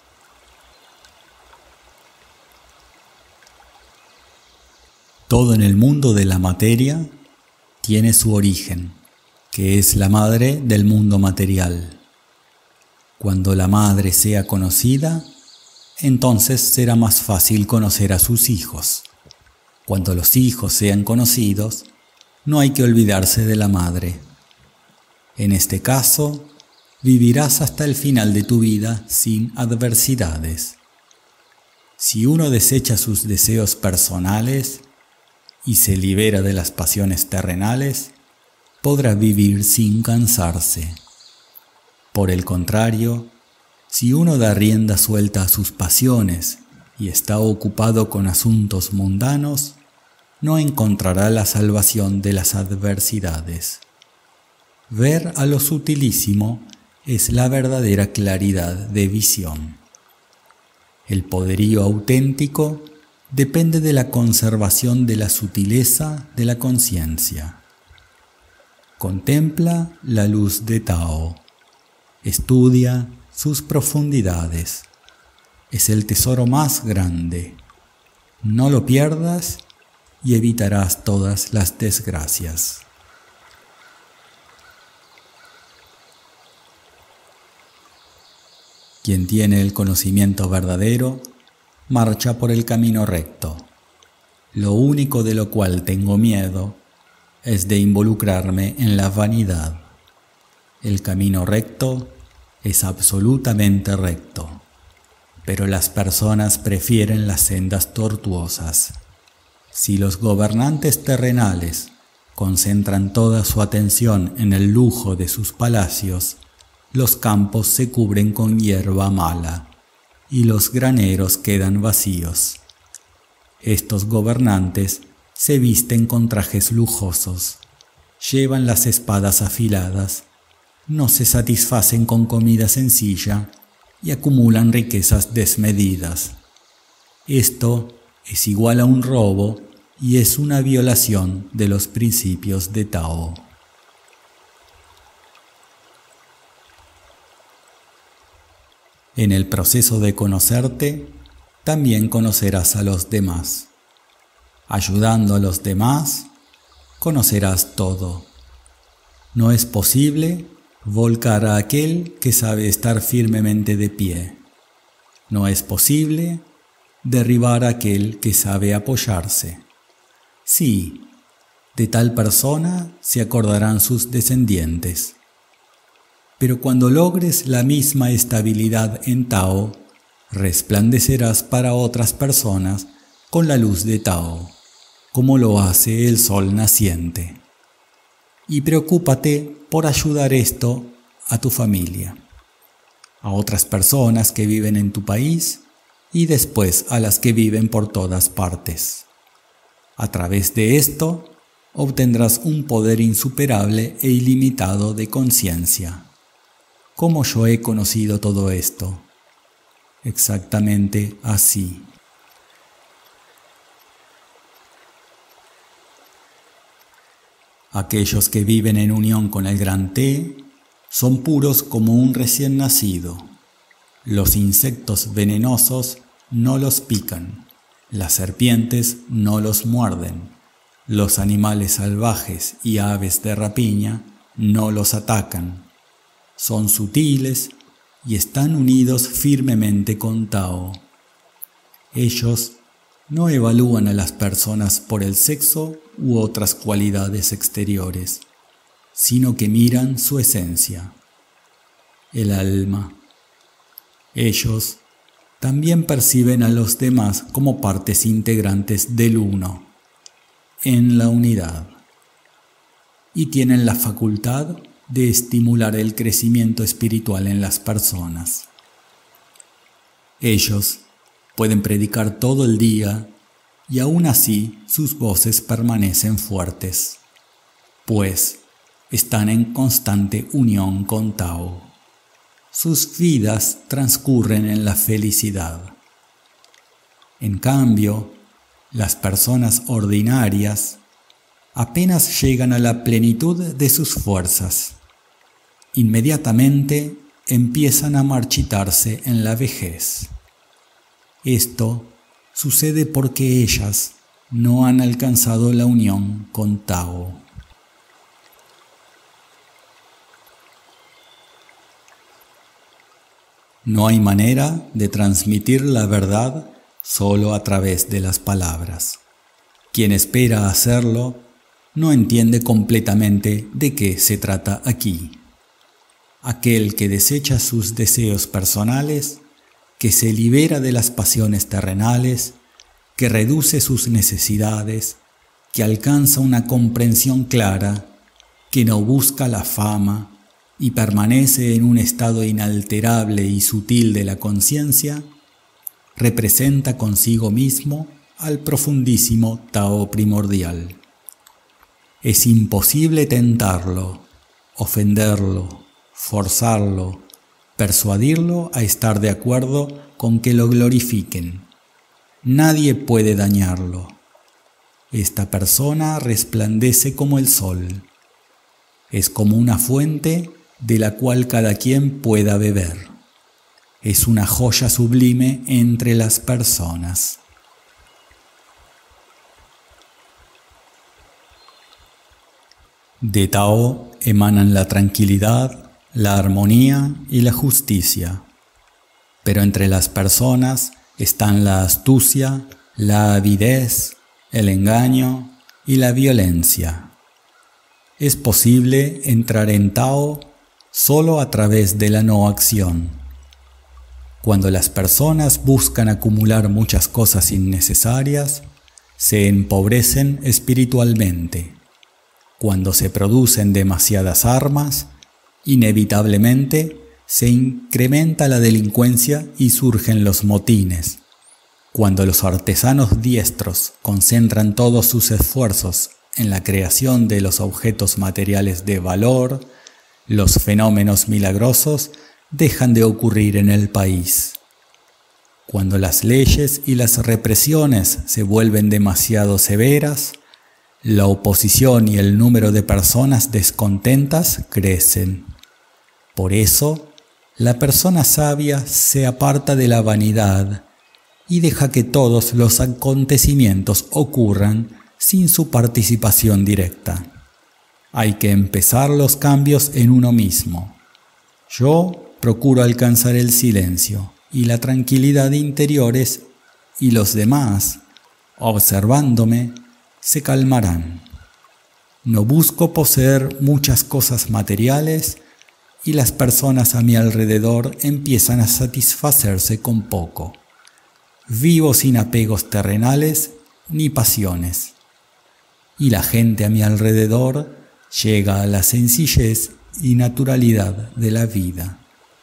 Todo en el mundo de la materia tiene su origen, que es la madre del mundo material. Cuando la madre sea conocida, entonces será más fácil conocer a sus hijos. Cuando los hijos sean conocidos, no hay que olvidarse de la madre. En este caso, vivirás hasta el final de tu vida sin adversidades. Si uno desecha sus deseos personales y se libera de las pasiones terrenales, podrá vivir sin cansarse. Por el contrario, si uno da rienda suelta a sus pasiones y está ocupado con asuntos mundanos, no encontrará la salvación de las adversidades. Ver a lo sutilísimo es la verdadera claridad de visión. El poderío auténtico depende de la conservación de la sutileza de la conciencia. Contempla la luz de Tao. Estudia sus profundidades. Es el tesoro más grande. No lo pierdas y evitarás todas las desgracias. Quien tiene el conocimiento verdadero, marcha por el camino recto. Lo único de lo cual tengo miedo es de involucrarme en la vanidad. El camino recto es absolutamente recto, pero las personas prefieren las sendas tortuosas. Si los gobernantes terrenales concentran toda su atención en el lujo de sus palacios, los campos se cubren con hierba mala y los graneros quedan vacíos. Estos gobernantes se visten con trajes lujosos, llevan las espadas afiladas, no se satisfacen con comida sencilla y acumulan riquezas desmedidas. Esto es igual a un robo y es una violación de los principios de Tao. En el proceso de conocerte, también conocerás a los demás. Ayudando a los demás, conocerás todo. No es posible volcar a aquel que sabe estar firmemente de pie. No es posible derribar a aquel que sabe apoyarse. Sí, de tal persona se acordarán sus descendientes. Pero cuando logres la misma estabilidad en Tao, resplandecerás para otras personas con la luz de Tao, como lo hace el sol naciente. Y preocúpate por ayudar esto a tu familia, a otras personas que viven en tu país y después a las que viven por todas partes. A través de esto, obtendrás un poder insuperable e ilimitado de conciencia. ¿Cómo yo he conocido todo esto? Exactamente así. Aquellos que viven en unión con el Gran Té son puros como un recién nacido. Los insectos venenosos no los pican, las serpientes no los muerden, los animales salvajes y aves de rapiña no los atacan. Son sutiles y están unidos firmemente con Tao. Ellos no evalúan a las personas por el sexo u otras cualidades exteriores, sino que miran su esencia, el alma. Ellos también perciben a los demás como partes integrantes del uno, en la unidad, y tienen la facultad de estimular el crecimiento espiritual en las personas. Ellos pueden predicar todo el día y aún así sus voces permanecen fuertes, pues están en constante unión con Tao. Sus vidas transcurren en la felicidad. En cambio, las personas ordinarias apenas llegan a la plenitud de sus fuerzas. Inmediatamente empiezan a marchitarse en la vejez. Esto sucede porque ellas no han alcanzado la unión con Tao. No hay manera de transmitir la verdad solo a través de las palabras. Quien espera hacerlo no entiende completamente de qué se trata aquí. aquel que desecha sus deseos personales, que se libera de las pasiones terrenales, que reduce sus necesidades, que alcanza una comprensión clara, que no busca la fama y permanece en un estado inalterable y sutil de la conciencia, representa consigo mismo al profundísimo Tao primordial. Es imposible tentarlo, ofenderlo, forzarlo, persuadirlo a estar de acuerdo con que lo glorifiquen. Nadie puede dañarlo. Esta persona resplandece como el sol. Es como una fuente de la cual cada quien pueda beber. Es una joya sublime entre las personas. De Tao emanan la tranquilidad, la armonía y la justicia. Pero entre las personas están la astucia, la avidez, el engaño y la violencia. Es posible entrar en Tao solo a través de la no acción. Cuando las personas buscan acumular muchas cosas innecesarias, se empobrecen espiritualmente. Cuando se producen demasiadas armas, inevitablemente se incrementa la delincuencia y surgen los motines. Cuando los artesanos diestros concentran todos sus esfuerzos en la creación de los objetos materiales de valor, los fenómenos milagrosos dejan de ocurrir en el país. Cuando las leyes y las represiones se vuelven demasiado severas, la oposición y el número de personas descontentas crecen. Por eso, la persona sabia se aparta de la vanidad y deja que todos los acontecimientos ocurran sin su participación directa. Hay que empezar los cambios en uno mismo. Yo procuro alcanzar el silencio y la tranquilidad interiores, y los demás, observándome, se calmarán. No busco poseer muchas cosas materiales y las personas a mi alrededor empiezan a satisfacerse con poco. Vivo sin apegos terrenales ni pasiones. Y la gente a mi alrededor llega a la sencillez y naturalidad de la vida.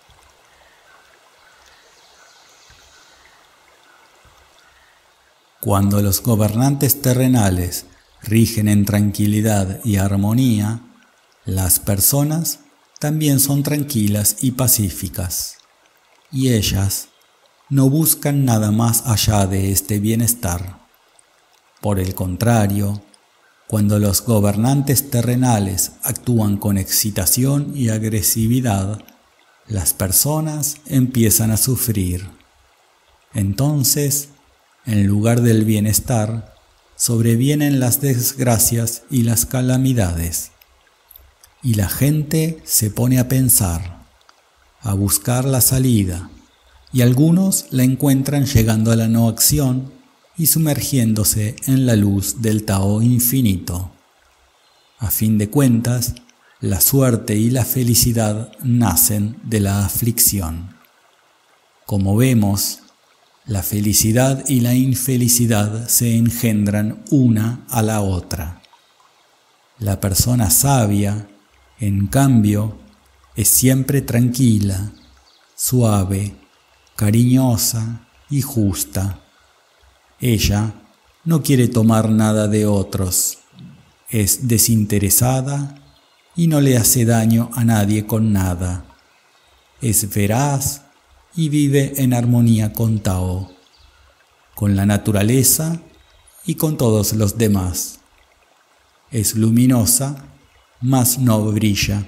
Cuando los gobernantes terrenales rigen en tranquilidad y armonía, las personas también son tranquilas y pacíficas, y ellas no buscan nada más allá de este bienestar. Por el contrario, cuando los gobernantes terrenales actúan con excitación y agresividad, las personas empiezan a sufrir. Entonces, en lugar del bienestar, sobrevienen las desgracias y las calamidades. Y la gente se pone a pensar, a buscar la salida, y algunos la encuentran llegando a la no acción y sumergiéndose en la luz del Tao infinito. A fin de cuentas, la suerte y la felicidad nacen de la aflicción. Como vemos, la felicidad y la infelicidad se engendran una a la otra. La persona sabia, en cambio, es siempre tranquila, suave, cariñosa y justa. Ella no quiere tomar nada de otros, es desinteresada y no le hace daño a nadie con nada. Es veraz y vive en armonía con Tao, con la naturaleza y con todos los demás. Es luminosa, mas no brilla.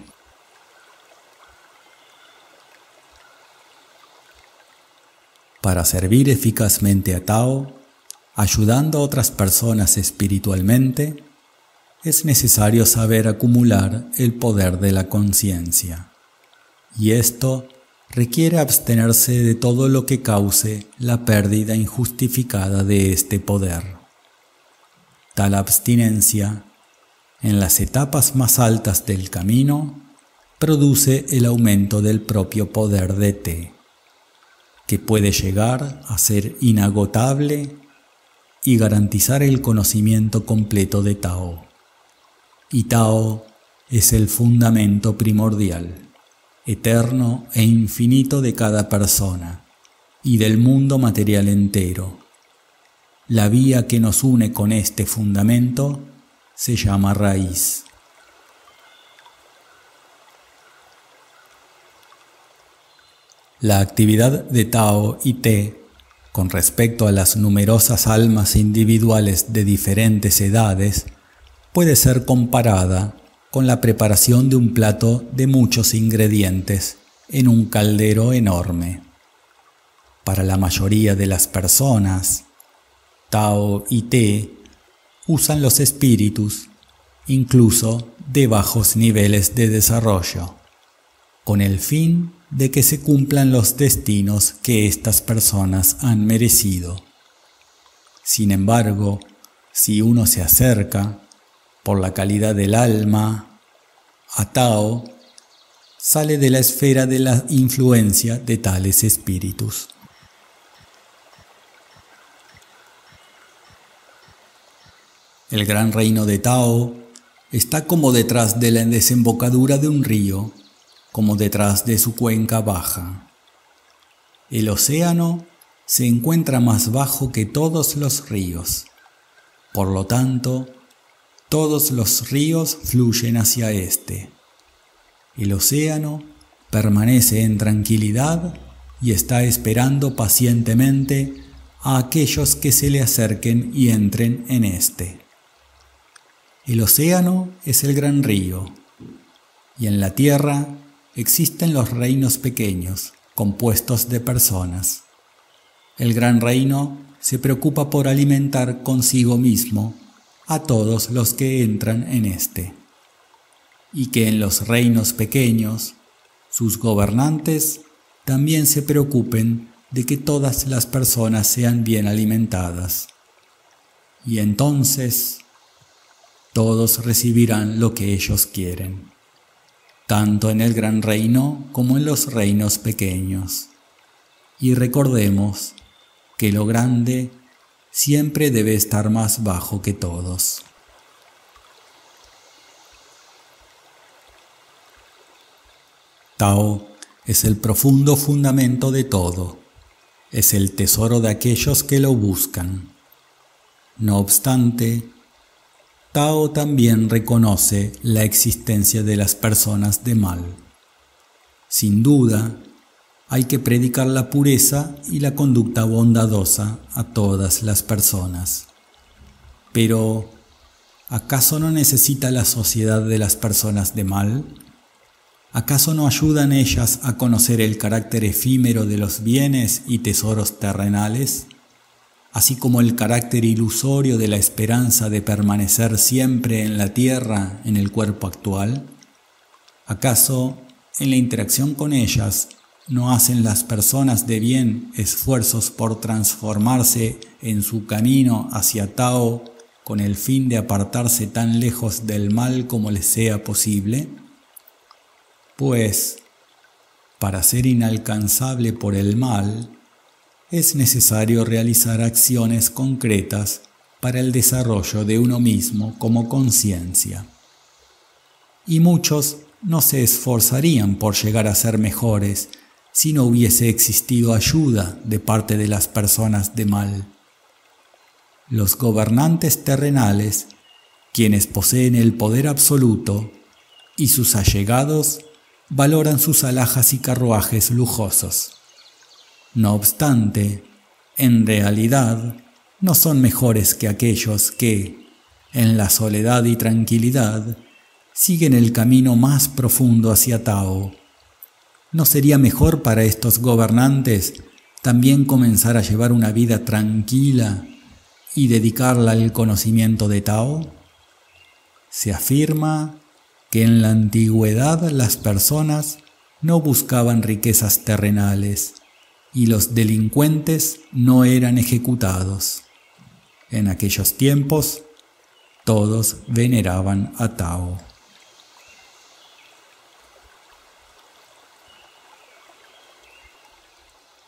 Para servir eficazmente a Tao, ayudando a otras personas espiritualmente, es necesario saber acumular el poder de la conciencia. Y esto requiere abstenerse de todo lo que cause la pérdida injustificada de este poder. Tal abstinencia, en las etapas más altas del camino, produce el aumento del propio poder de Te, que puede llegar a ser inagotable y garantizar el conocimiento completo de Tao. Y Tao es el fundamento primordial, eterno e infinito de cada persona y del mundo material entero. La vía que nos une con este fundamento se llama raíz. La actividad de Tao y Te con respecto a las numerosas almas individuales de diferentes edades puede ser comparada con la preparación de un plato de muchos ingredientes en un caldero enorme. Para la mayoría de las personas, Tao y Te usan los espíritus, incluso de bajos niveles de desarrollo, con el fin de que se cumplan los destinos que estas personas han merecido. Sin embargo, si uno se acerca, por la calidad del alma, a Tao, sale de la esfera de la influencia de tales espíritus. El gran reino de Tao está como detrás de la desembocadura de un río, como detrás de su cuenca baja. El océano se encuentra más bajo que todos los ríos. Por lo tanto, todos los ríos fluyen hacia este. El océano permanece en tranquilidad y está esperando pacientemente a aquellos que se le acerquen y entren en este. El océano es el gran río, y en la tierra existen los reinos pequeños, compuestos de personas. El gran reino se preocupa por alimentar consigo mismo a todos los que entran en este, y que en los reinos pequeños, sus gobernantes también se preocupen de que todas las personas sean bien alimentadas. Y entonces todos recibirán lo que ellos quieren, tanto en el gran reino como en los reinos pequeños. Y recordemos que lo grande siempre debe estar más bajo que todos. Tao es el profundo fundamento de todo, es el tesoro de aquellos que lo buscan. No obstante, Tao también reconoce la existencia de las personas de mal. Sin duda, hay que predicar la pureza y la conducta bondadosa a todas las personas. Pero, ¿acaso no necesita la sociedad de las personas de mal? ¿Acaso no ayudan ellas a conocer el carácter efímero de los bienes y tesoros terrenales, así como el carácter ilusorio de la esperanza de permanecer siempre en la tierra en el cuerpo actual? ¿Acaso, en la interacción con ellas, no hacen las personas de bien esfuerzos por transformarse en su camino hacia Tao con el fin de apartarse tan lejos del mal como les sea posible? Pues, para ser inalcanzable por el mal, es necesario realizar acciones concretas para el desarrollo de uno mismo como conciencia. Y muchos no se esforzarían por llegar a ser mejores si no hubiese existido ayuda de parte de las personas de mal. Los gobernantes terrenales, quienes poseen el poder absoluto, y sus allegados valoran sus alhajas y carruajes lujosos. No obstante, en realidad, no son mejores que aquellos que, en la soledad y tranquilidad, siguen el camino más profundo hacia Tao. ¿No sería mejor para estos gobernantes también comenzar a llevar una vida tranquila y dedicarla al conocimiento de Tao? Se afirma que en la antigüedad las personas no buscaban riquezas terrenales y los delincuentes no eran ejecutados. En aquellos tiempos, todos veneraban a Tao.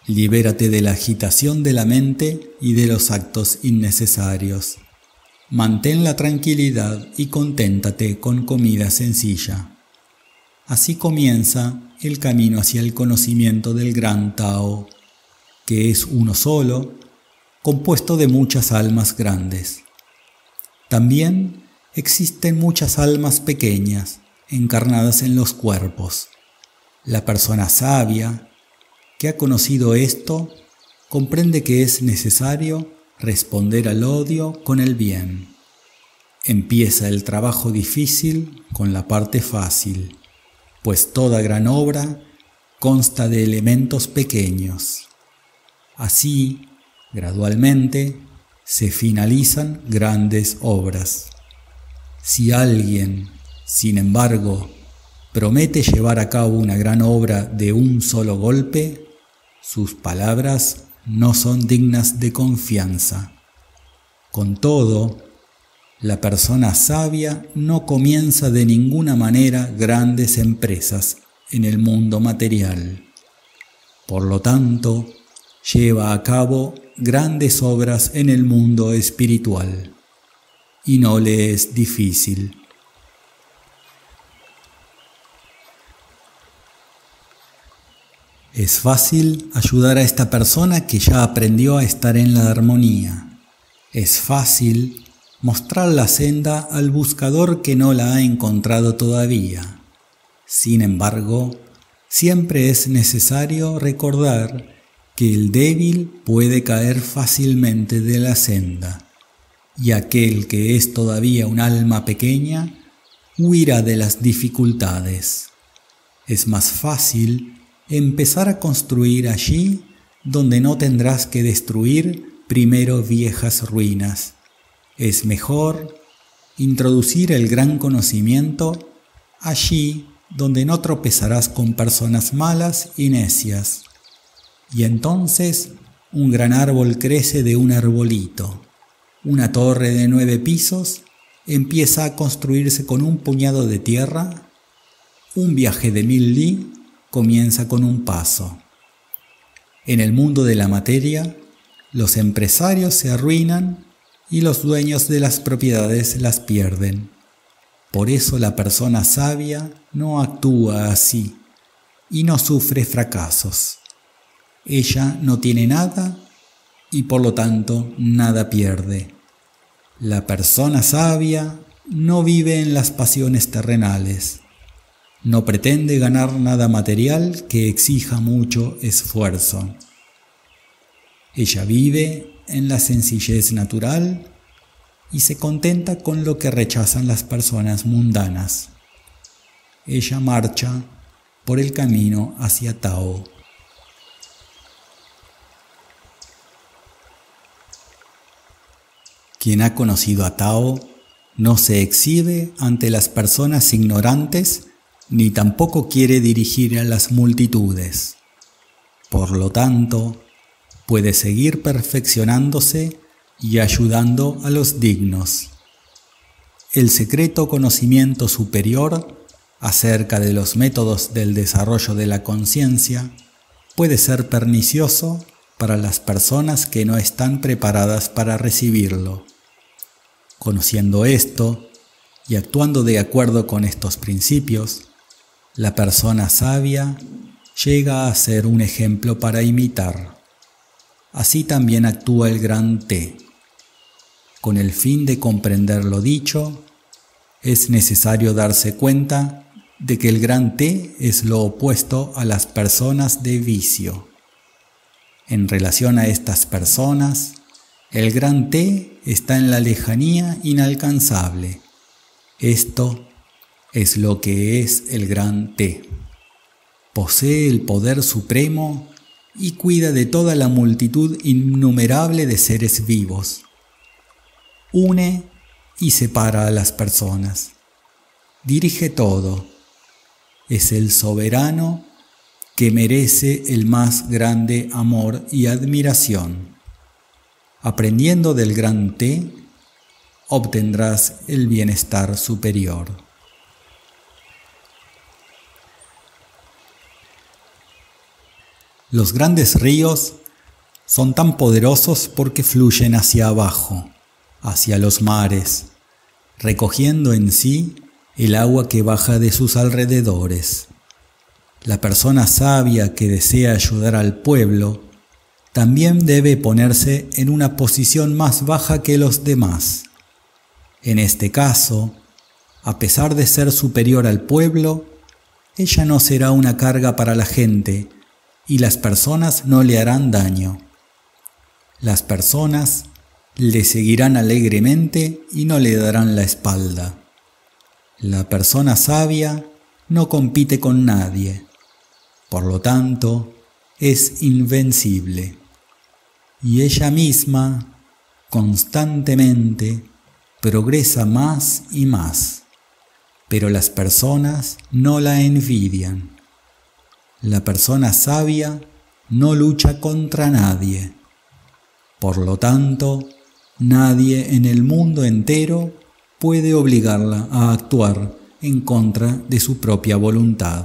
Libérate de la agitación de la mente y de los actos innecesarios. Mantén la tranquilidad y conténtate con comida sencilla. Así comienza el camino hacia el conocimiento del Gran Tao, que es uno solo, compuesto de muchas almas grandes. También existen muchas almas pequeñas, encarnadas en los cuerpos. La persona sabia, que ha conocido esto, comprende que es necesario responder al odio con el bien. Empieza el trabajo difícil con la parte fácil, pues toda gran obra consta de elementos pequeños. Así, gradualmente, se finalizan grandes obras. Si alguien, sin embargo, promete llevar a cabo una gran obra de un solo golpe, sus palabras no son dignas de confianza. Con todo, la persona sabia no comienza de ninguna manera grandes empresas en el mundo material. Por lo tanto, lleva a cabo grandes obras en el mundo espiritual, y no le es difícil. Es fácil ayudar a esta persona que ya aprendió a estar en la armonía. Es fácil mostrar la senda al buscador que no la ha encontrado todavía. Sin embargo, siempre es necesario recordar que el débil puede caer fácilmente de la senda, y aquel que es todavía un alma pequeña huirá de las dificultades. Es más fácil empezar a construir allí donde no tendrás que destruir primero viejas ruinas. Es mejor introducir el gran conocimiento allí donde no tropezarás con personas malas y necias. Y entonces un gran árbol crece de un arbolito. Una torre de nueve pisos empieza a construirse con un puñado de tierra. Un viaje de mil li comienza con un paso. En el mundo de la materia, los empresarios se arruinan y los dueños de las propiedades las pierden. Por eso la persona sabia no actúa así y no sufre fracasos. Ella no tiene nada y por lo tanto nada pierde. La persona sabia no vive en las pasiones terrenales. No pretende ganar nada material que exija mucho esfuerzo. Ella vive en la sencillez natural y se contenta con lo que rechazan las personas mundanas. Ella marcha por el camino hacia Tao. Quien ha conocido a Tao no se exhibe ante las personas ignorantes ni tampoco quiere dirigir a las multitudes. Por lo tanto, puede seguir perfeccionándose y ayudando a los dignos. El secreto conocimiento superior acerca de los métodos del desarrollo de la conciencia puede ser pernicioso para las personas que no están preparadas para recibirlo. Conociendo esto y actuando de acuerdo con estos principios, la persona sabia llega a ser un ejemplo para imitar. Así también actúa el Gran Te. Con el fin de comprender lo dicho, es necesario darse cuenta de que el Gran Te es lo opuesto a las personas de vicio. En relación a estas personas, el Gran Te está en la lejanía inalcanzable. Esto es lo que es el Gran Te. Posee el poder supremo y cuida de toda la multitud innumerable de seres vivos. Une y separa a las personas. Dirige todo. Es el soberano que merece el más grande amor y admiración. Aprendiendo del Gran Te, obtendrás el bienestar superior. Los grandes ríos son tan poderosos porque fluyen hacia abajo, hacia los mares, recogiendo en sí el agua que baja de sus alrededores. La persona sabia que desea ayudar al pueblo también debe ponerse en una posición más baja que los demás. En este caso, a pesar de ser superior al pueblo, ella no será una carga para la gente y las personas no le harán daño. Las personas le seguirán alegremente y no le darán la espalda. La persona sabia no compite con nadie, por lo tanto, es invencible. Y ella misma, constantemente, progresa más y más, pero las personas no la envidian. La persona sabia no lucha contra nadie. Por lo tanto, nadie en el mundo entero puede obligarla a actuar en contra de su propia voluntad.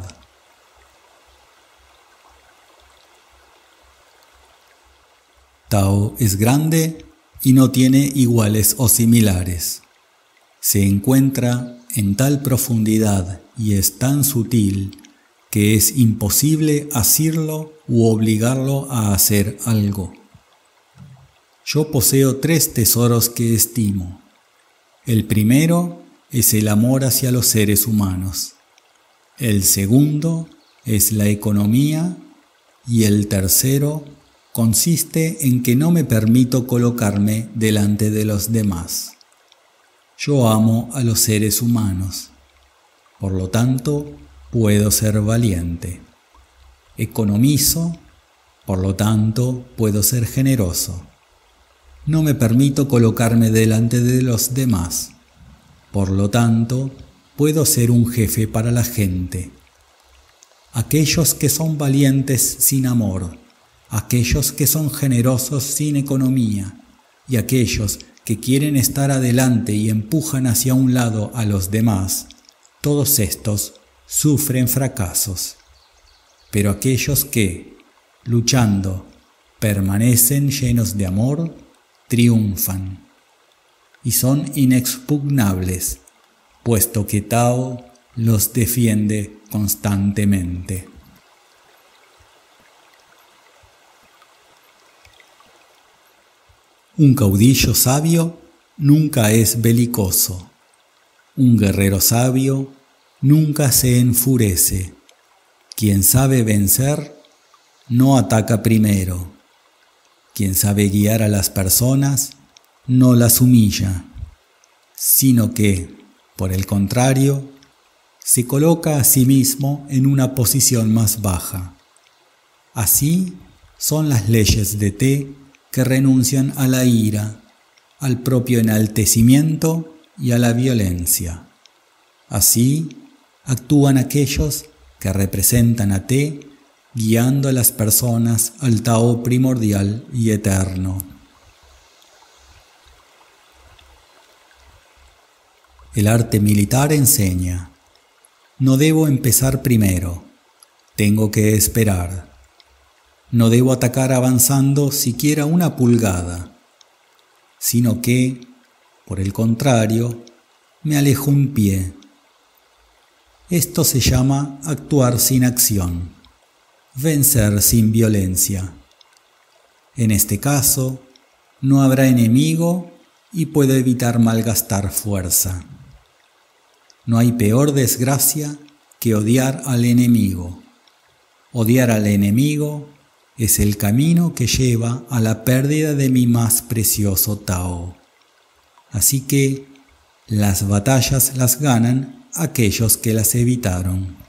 Tao es grande y no tiene iguales o similares. Se encuentra en tal profundidad y es tan sutil que es imposible asirlo u obligarlo a hacer algo. Yo poseo tres tesoros que estimo. El primero es el amor hacia los seres humanos. El segundo es la economía y el tercero consiste en que no me permito colocarme delante de los demás. Yo amo a los seres humanos, por lo tanto puedo ser valiente. Economizo, por lo tanto puedo ser generoso. No me permito colocarme delante de los demás, por lo tanto puedo ser un jefe para la gente. Aquellos que son valientes sin amor, aquellos que son generosos sin economía y aquellos que quieren estar adelante y empujan hacia un lado a los demás, todos estos sufren fracasos. Pero aquellos que, luchando, permanecen llenos de amor, triunfan y son inexpugnables, puesto que Tao los defiende constantemente. Un caudillo sabio nunca es belicoso. Un guerrero sabio nunca se enfurece. Quien sabe vencer no ataca primero. Quien sabe guiar a las personas no las humilla, sino que, por el contrario, se coloca a sí mismo en una posición más baja. Así son las leyes de Te que renuncian a la ira, al propio enaltecimiento y a la violencia. Así actúan aquellos que representan a Te, guiando a las personas al Tao primordial y eterno. El arte militar enseña: no debo empezar primero, tengo que esperar. No debo atacar avanzando siquiera una pulgada, sino que, por el contrario, me alejo un pie. Esto se llama actuar sin acción, vencer sin violencia. En este caso, no habrá enemigo y puedo evitar malgastar fuerza. No hay peor desgracia que odiar al enemigo. Odiar al enemigo es el camino que lleva a la pérdida de mi más precioso Tao. Así que las batallas las ganan aquellos que las evitaron.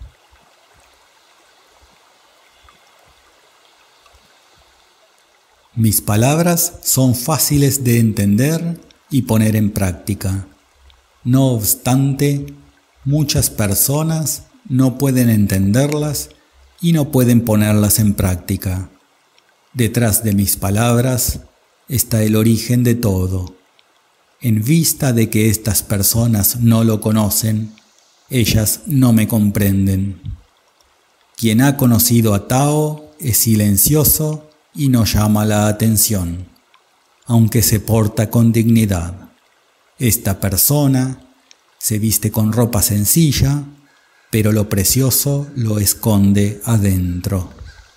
Mis palabras son fáciles de entender y poner en práctica. No obstante, muchas personas no pueden entenderlas y no pueden ponerlas en práctica. Detrás de mis palabras está el origen de todo. En vista de que estas personas no lo conocen, ellas no me comprenden. Quien ha conocido a Tao es silencioso y no llama la atención, aunque se porta con dignidad. Esta persona se viste con ropa sencilla, pero lo precioso lo esconde adentro.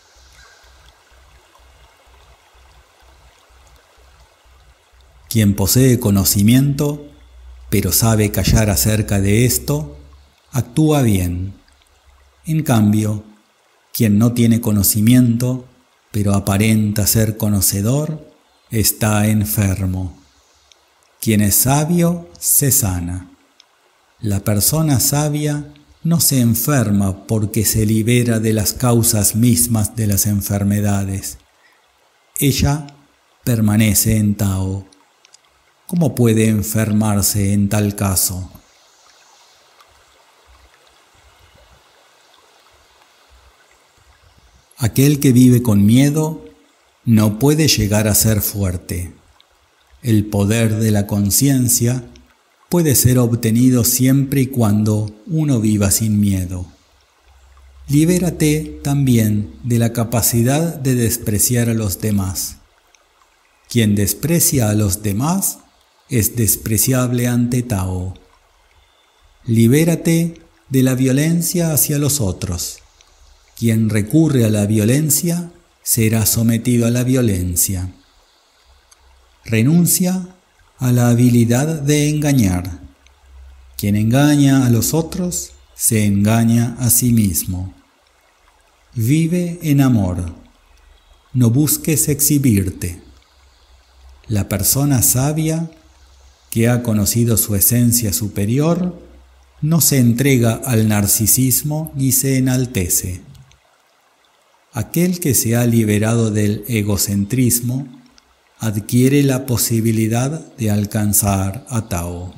Quien posee conocimiento, pero sabe callar acerca de esto, actúa bien. En cambio, quien no tiene conocimiento, pero aparenta ser conocedor, está enfermo. Quien es sabio, se sana. La persona sabia no se enferma porque se libera de las causas mismas de las enfermedades. Ella permanece en Tao. ¿Cómo puede enfermarse en tal caso? Aquel que vive con miedo no puede llegar a ser fuerte. El poder de la conciencia puede ser obtenido siempre y cuando uno viva sin miedo. Libérate también de la capacidad de despreciar a los demás. Quien desprecia a los demás es despreciable ante Tao. Libérate de la violencia hacia los otros. Quien recurre a la violencia será sometido a la violencia. Renuncia a la habilidad de engañar. Quien engaña a los otros se engaña a sí mismo. Vive en amor. No busques exhibirte. La persona sabia que ha conocido su esencia superior, no se entrega al narcisismo ni se enaltece. Aquel que se ha liberado del egocentrismo adquiere la posibilidad de alcanzar a Tao.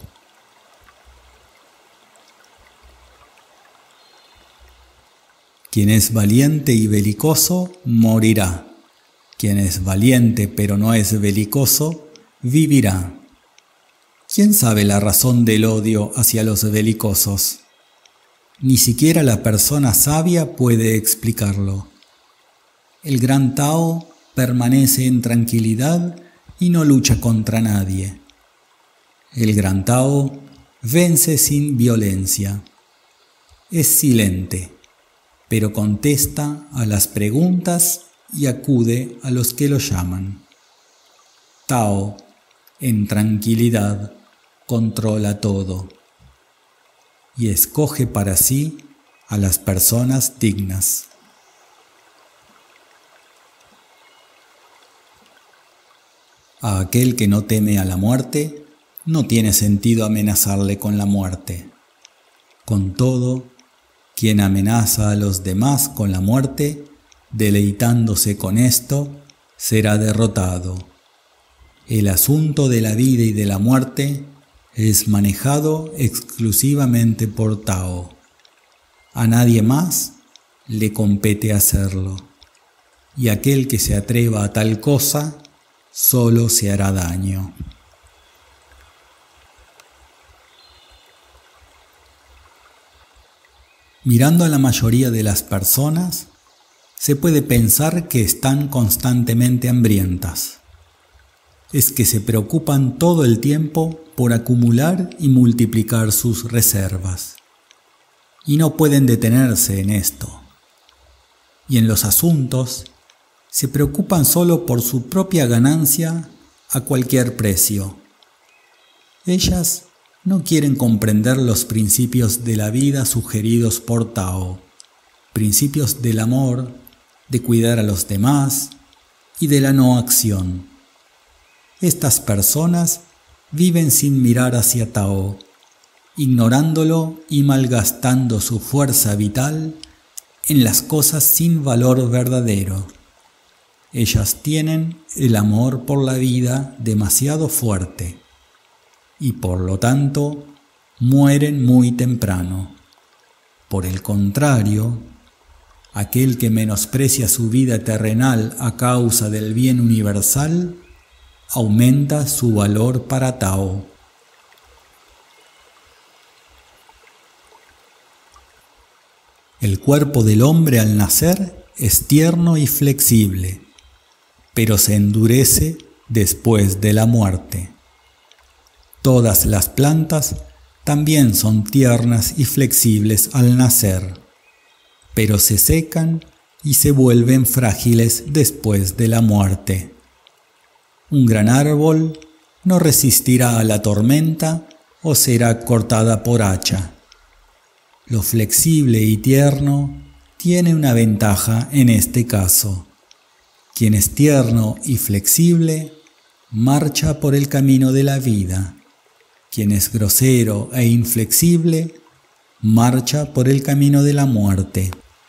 Quien es valiente y belicoso, morirá. Quien es valiente pero no es belicoso, vivirá. ¿Quién sabe la razón del odio hacia los belicosos? Ni siquiera la persona sabia puede explicarlo. El gran Tao permanece en tranquilidad y no lucha contra nadie. El gran Tao vence sin violencia. Es silente, pero contesta a las preguntas y acude a los que lo llaman. Tao, en tranquilidad, controla todo y escoge para sí a las personas dignas. A aquel que no teme a la muerte, no tiene sentido amenazarle con la muerte. Con todo, quien amenaza a los demás con la muerte, deleitándose con esto, será derrotado. El asunto de la vida y de la muerte es manejado exclusivamente por Tao. A nadie más le compete hacerlo, y aquel que se atreva a tal cosa solo se hará daño. Mirando a la mayoría de las personas, se puede pensar que están constantemente hambrientas. Es que se preocupan todo el tiempo por acumular y multiplicar sus reservas. Y no pueden detenerse en esto. Y en los asuntos, se preocupan solo por su propia ganancia a cualquier precio. Ellas no quieren comprender los principios de la vida sugeridos por Tao, principios del amor, de cuidar a los demás y de la no acción. Estas personas viven sin mirar hacia Tao, ignorándolo y malgastando su fuerza vital en las cosas sin valor verdadero. Ellas tienen el amor por la vida demasiado fuerte y por lo tanto mueren muy temprano. Por el contrario, aquel que menosprecia su vida terrenal a causa del bien universal aumenta su valor para Tao. El cuerpo del hombre al nacer es tierno y flexible, pero se endurece después de la muerte. Todas las plantas también son tiernas y flexibles al nacer, pero se secan y se vuelven frágiles después de la muerte. Un gran árbol no resistirá a la tormenta o será cortada por hacha. Lo flexible y tierno tiene una ventaja en este caso. Quien es tierno y flexible marcha por el camino de la vida. Quien es grosero e inflexible marcha por el camino de la muerte.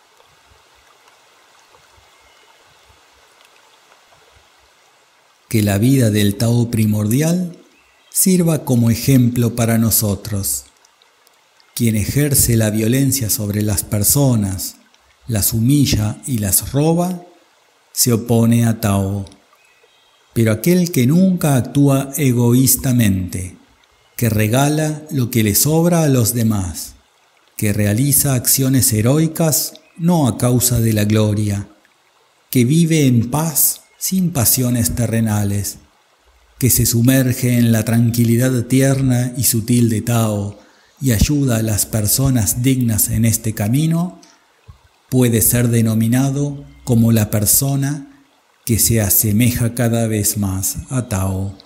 Que la vida del Tao primordial sirva como ejemplo para nosotros. Quien ejerce la violencia sobre las personas, las humilla y las roba, se opone a Tao. Pero aquel que nunca actúa egoístamente, que regala lo que le sobra a los demás, que realiza acciones heroicas no a causa de la gloria, que vive en paz sin pasiones terrenales, que se sumerge en la tranquilidad tierna y sutil de Tao y ayuda a las personas dignas en este camino, puede ser denominado como la persona que se asemeja cada vez más a Tao.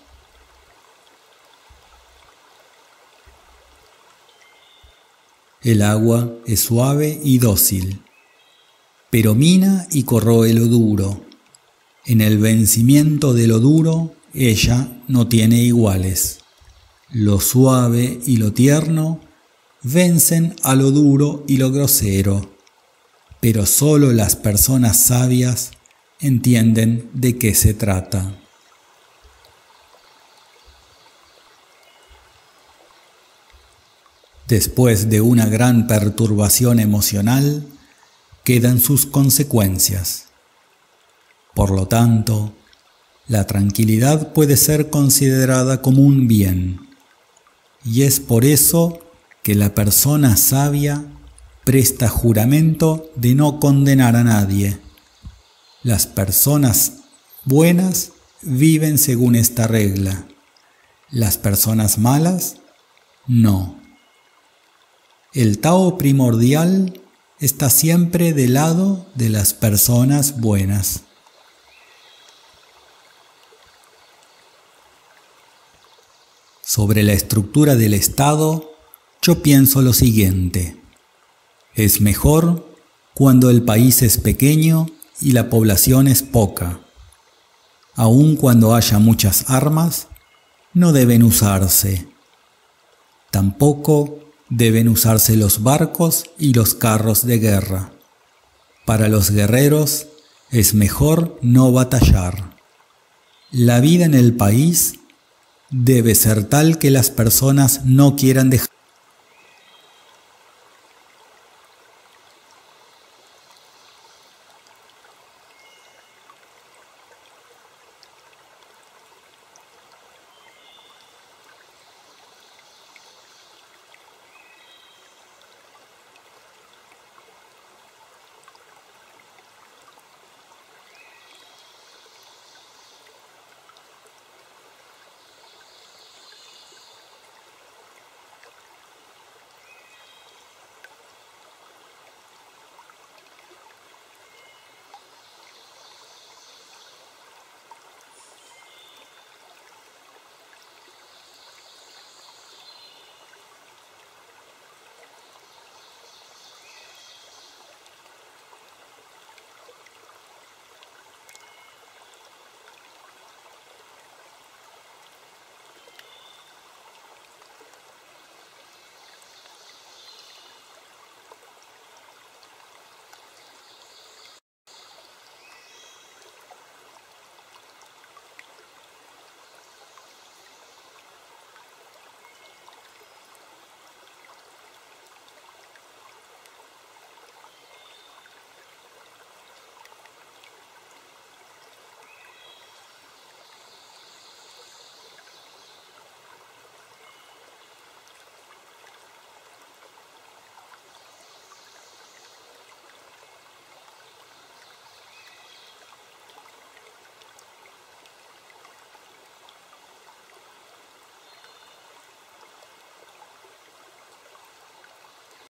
El agua es suave y dócil, pero mina y corroe lo duro. En el vencimiento de lo duro, ella no tiene iguales. Lo suave y lo tierno vencen a lo duro y lo grosero, pero solo las personas sabias entienden de qué se trata. Después de una gran perturbación emocional, quedan sus consecuencias. Por lo tanto, la tranquilidad puede ser considerada como un bien, y es por eso que la persona sabia presta juramento de no condenar a nadie. Las personas buenas viven según esta regla, las personas malas no. El Tao primordial está siempre del lado de las personas buenas. Sobre la estructura del Estado, yo pienso lo siguiente. Es mejor cuando el país es pequeño y la población es poca. Aun cuando haya muchas armas, no deben usarse. Tampoco deben usarse los barcos y los carros de guerra. Para los guerreros es mejor no batallar. La vida en el país debe ser tal que las personas no quieran dejar